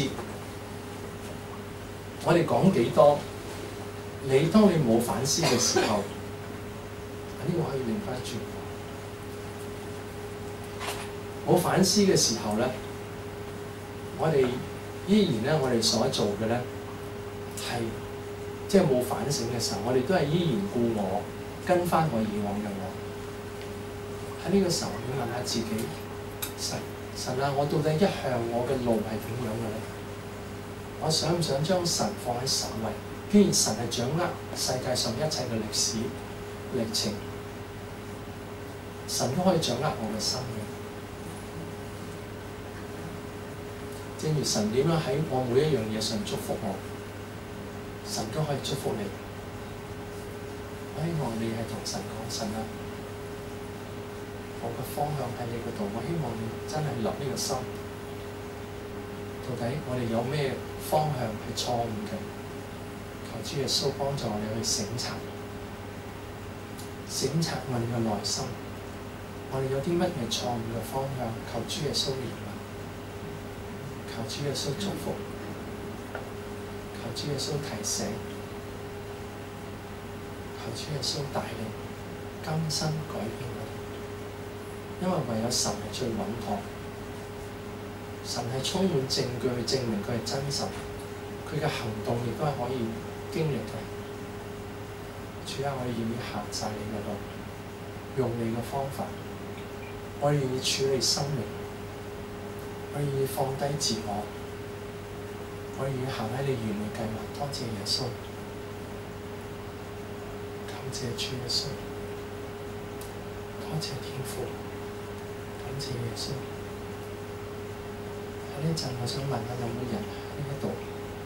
我哋講幾多？你當你冇反思嘅時候，呢、這個可以擰翻轉。冇反思嘅時候咧，我哋依然咧，我哋所做嘅咧係即係冇反省嘅時候，我哋都係依然故我，跟翻我以往嘅我。喺呢個時候，你問下自己：神神啊，我到底一向我嘅路係點樣嘅咧？我想唔想將神放喺首位？既然神係掌握世界上一切嘅歷史歷程，神都可以掌握我嘅生命。正如神點樣喺我每一樣嘢上祝福我，神都可以祝福你。我希望你係同神講：神啊，我嘅方向喺你嗰度，我希望你真係立呢個心。到底我哋有咩方向係錯誤嘅？求主耶穌幫助我哋去省察，省察我哋嘅內心。我哋有啲乜嘢錯誤嘅方向？求主耶穌憐憫，求主耶穌祝福，求主耶穌提醒，求主耶穌帶領更新改變我哋。因為唯有神係最穩妥。神係充滿證據去證明佢係真實，佢嘅行動亦都係可以經歷嘅。主啊，我哋願意行晒你嘅路，用你嘅方法，我哋願意處理生命，我哋願意放低自我， 我願意行喺你完美計劃。多謝耶穌，感謝主耶穌，多謝天父，感謝耶穌。喺呢陣，我想問下有冇人喺呢度？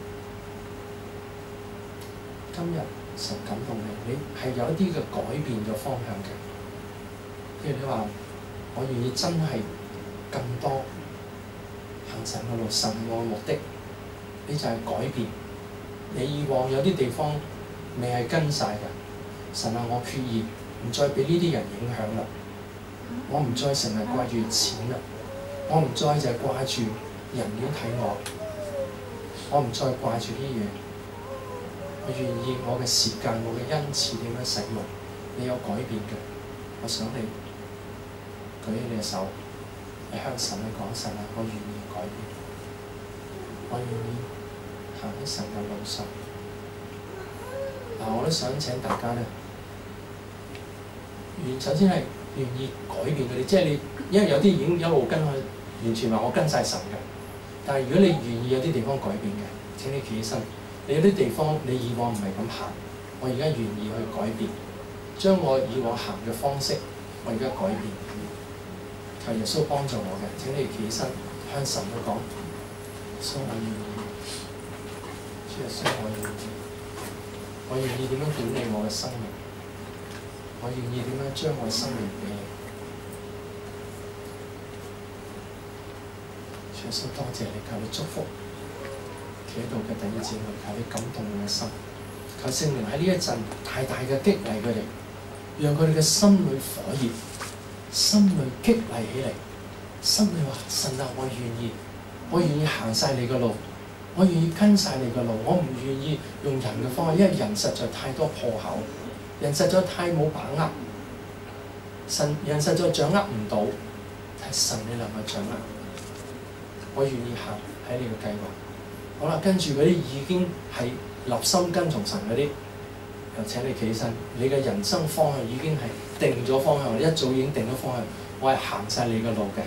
今日神感動你，你係有一啲嘅改變嘅方向嘅。譬如你話，我願意真係更多行神嘅路，神我嘅目的，你就係改變。你以往有啲地方未係跟晒嘅，神啊，我決意唔再俾呢啲人影響啦。我唔再成日掛住錢啦，我唔再就係掛住人點睇我，我唔再掛住啲嘢。我願意我嘅時間，我嘅恩賜點樣使用？你有改變嘅，我想你舉起你嘅手，你向神去講：神啊，我願意改變，我願意行喺神嘅路上。嗱，我都想請大家咧，願首先係願意改變佢哋，即係你，因為有啲已經一路跟佢，完全話我跟晒神嘅。但係如果你願意有啲地方改變嘅，請你企起身。你有啲地方你以往唔係咁行，我而家願意去改變，將我以往行嘅方式，我而家改變。求耶穌幫助我嘅，請你企起身向神去講：耶穌，我願意。主耶穌，我願意。我願意點樣管理我嘅生命？我願意點樣將我嘅生命俾你？主耶穌，多謝你，求你祝福。企喺度嘅弟兄姊妹，求你感動我嘅心，求聖靈喺呢一陣大大嘅激勵佢哋，讓佢哋嘅心裏火熱，心裏激勵起嚟，心裏話：神啊，我願意，我願意行晒你嘅路，我願意跟晒你嘅路，我唔願意用人嘅方法，因為人實在太多破口，人實在太冇把握，神人實在掌握唔到，係神你能夠掌握，我願意行喺你嘅計劃。好啦，跟住嗰啲已經係立心跟從神嗰啲，又請你企起身。你嘅人生方向已經係定咗方向，你一早已經定咗方向。我係行晒你嘅路嘅。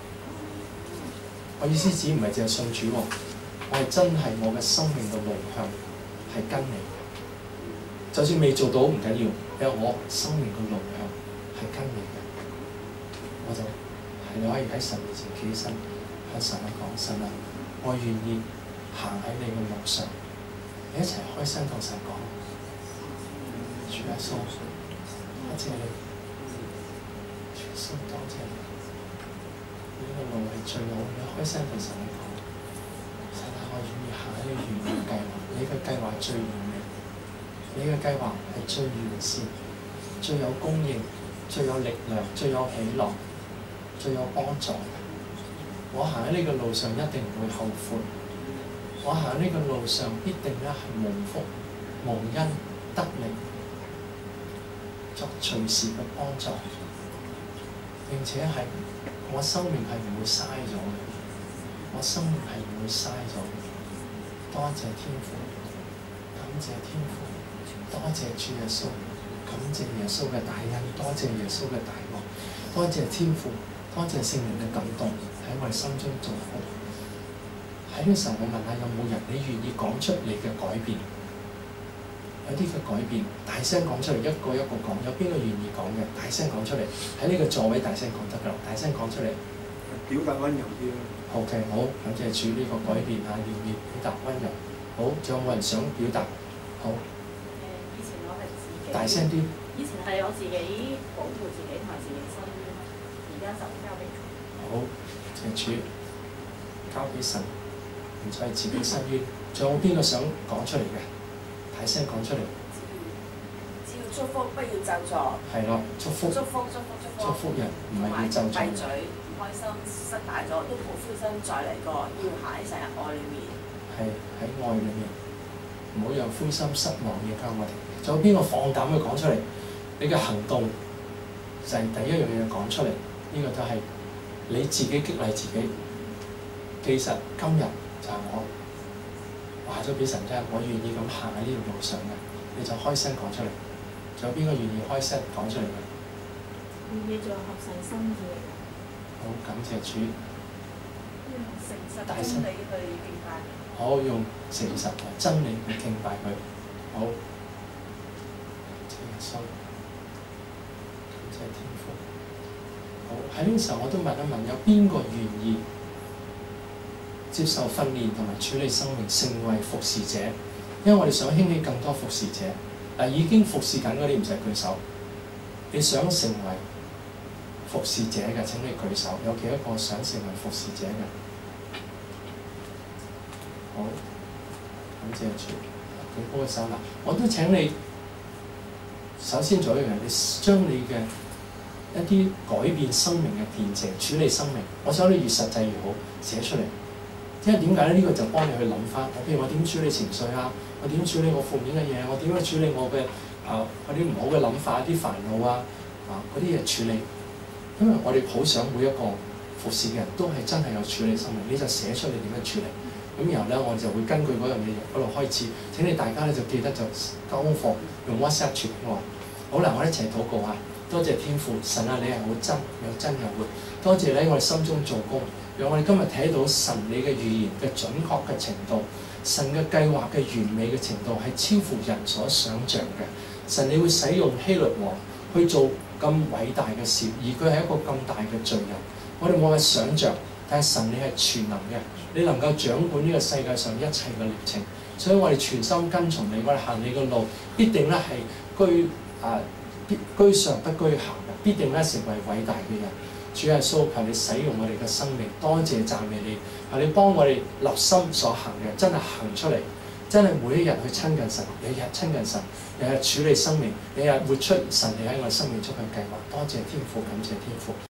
我意思指唔係淨係信主喎，我係真係我嘅生命嘅路向係跟你嘅。就算未做到唔緊要，因為我生命嘅路向係跟你嘅，我就係你可以喺神面前企起身，向神去講：神啊，我願意行喺你嘅路上，你一齊開聲同神講：主耶穌，多謝你，主耶穌多謝你，呢個路係最好嘅。開聲同神講：神啊，我願意行喺你完美計劃，你嘅計劃最完美，你嘅計劃係最完善、最有供應、最有力量、最有喜樂、最有幫助嘅。我行喺呢個路上一定唔會後悔。我行呢個路上必定咧係蒙福、蒙恩、得力，作隨時嘅幫助，並且係我生命係唔會嘥咗嘅，我生命係唔會嘥咗嘅。多謝天父，感謝天父，多謝主耶穌，感謝耶穌嘅大恩，多謝耶穌嘅大愛，多謝天父，多謝聖靈嘅感動喺我哋心中做好。喺呢個時候，我問下有冇人你願意講出你嘅改變？有啲嘅改變，大聲講出嚟，一個一個講。有邊個願意講嘅？大聲講出嚟。喺呢個座位大聲講得㗎啦，大聲講出嚟。 表達温柔啲咯。 OK，好，感謝主呢個改變啊，願意表達温柔。好，仲有冇人想表達？好。誒， 以前我係自己。 大聲啲。 以前係我自己保護自己同埋自己身邊，而家就交俾佢。 好，謝主，交俾神。唔再係自己身邊，仲有冇邊個想講出嚟嘅？大聲講出嚟。 只要祝福，不要咒詛。 係咯，祝福。 祝福，祝福，祝福。 祝福人，唔係要咒詛。 閉嘴，唔開心，失敗咗都冇灰心，再嚟過，要行喺神嘅愛裏面。 係喺愛裏面，唔好讓灰心失望影響我哋。仲有邊個放膽去講出嚟？你嘅行動就係第一樣嘢講出嚟，呢個就係你自己激勵自己。其實今日就係我話咗俾神聽，我願意咁行喺呢條路上嘅，你就開聲講出嚟。仲有邊個願意開聲講出嚟嘅？ 願意做合神心意嘅。 好，感謝主。 誠實真理去敬拜。 好用誠實同真理去敬拜佢。好，謝耶穌，感謝天父。好，喺呢個時候我都問一問，有邊個願意接受訓練同埋處理生命，成為服侍者？因為我哋想興起更多服侍者。嗱，已經服侍緊嗰啲唔使舉手。你想成為服侍者嘅，請你舉手。有幾多個想成為服侍者嘅？好，感謝主，舉高個手啦！我都請你首先做一樣嘢，你將你嘅一啲改變生命嘅見證、處理生命，我想你越實際越好，寫出嚟。因為點解咧？呢、這個就幫你去諗翻，我譬如我點處理情緒啊，我點處理我負面嘅嘢，我點樣處理我嘅啊嗰啲唔好嘅諗法、啲煩惱啊啊嗰啲嘢處理。因為我哋好想每一個服侍嘅人都係真係有處理生命，你就寫出你點樣處理。咁然後咧，我就會根據嗰樣嘢嗰度開始。請你大家咧就記得就交功課，用 WhatsApp 傳俾我。好啦，我哋一齊禱告啊！多謝天父神啊，你係好真，有真有活。多謝你喺我哋心中做工。讓我哋今日睇到神你嘅預言嘅準確嘅程度，神嘅計劃嘅完美嘅程度係超乎人所想像嘅。神你會使用希律王去做咁偉大嘅事，而佢係一個咁大嘅罪人，我哋冇法想像，但係神你係全能嘅，你能夠掌管呢個世界上一切嘅歷程，所以我哋全心跟從你，我哋行你嘅路，必定咧係居啊必居上不居下嘅，必定咧成為偉大嘅人。主耶穌，求你使用我哋嘅生命，多謝讚美你，求你幫我哋立心所行嘅，真係行出嚟，真係每一日去親近神，日日親近神，日日處理生命，日日活出神你喺我生命中嘅計劃。多謝天父，感謝天父。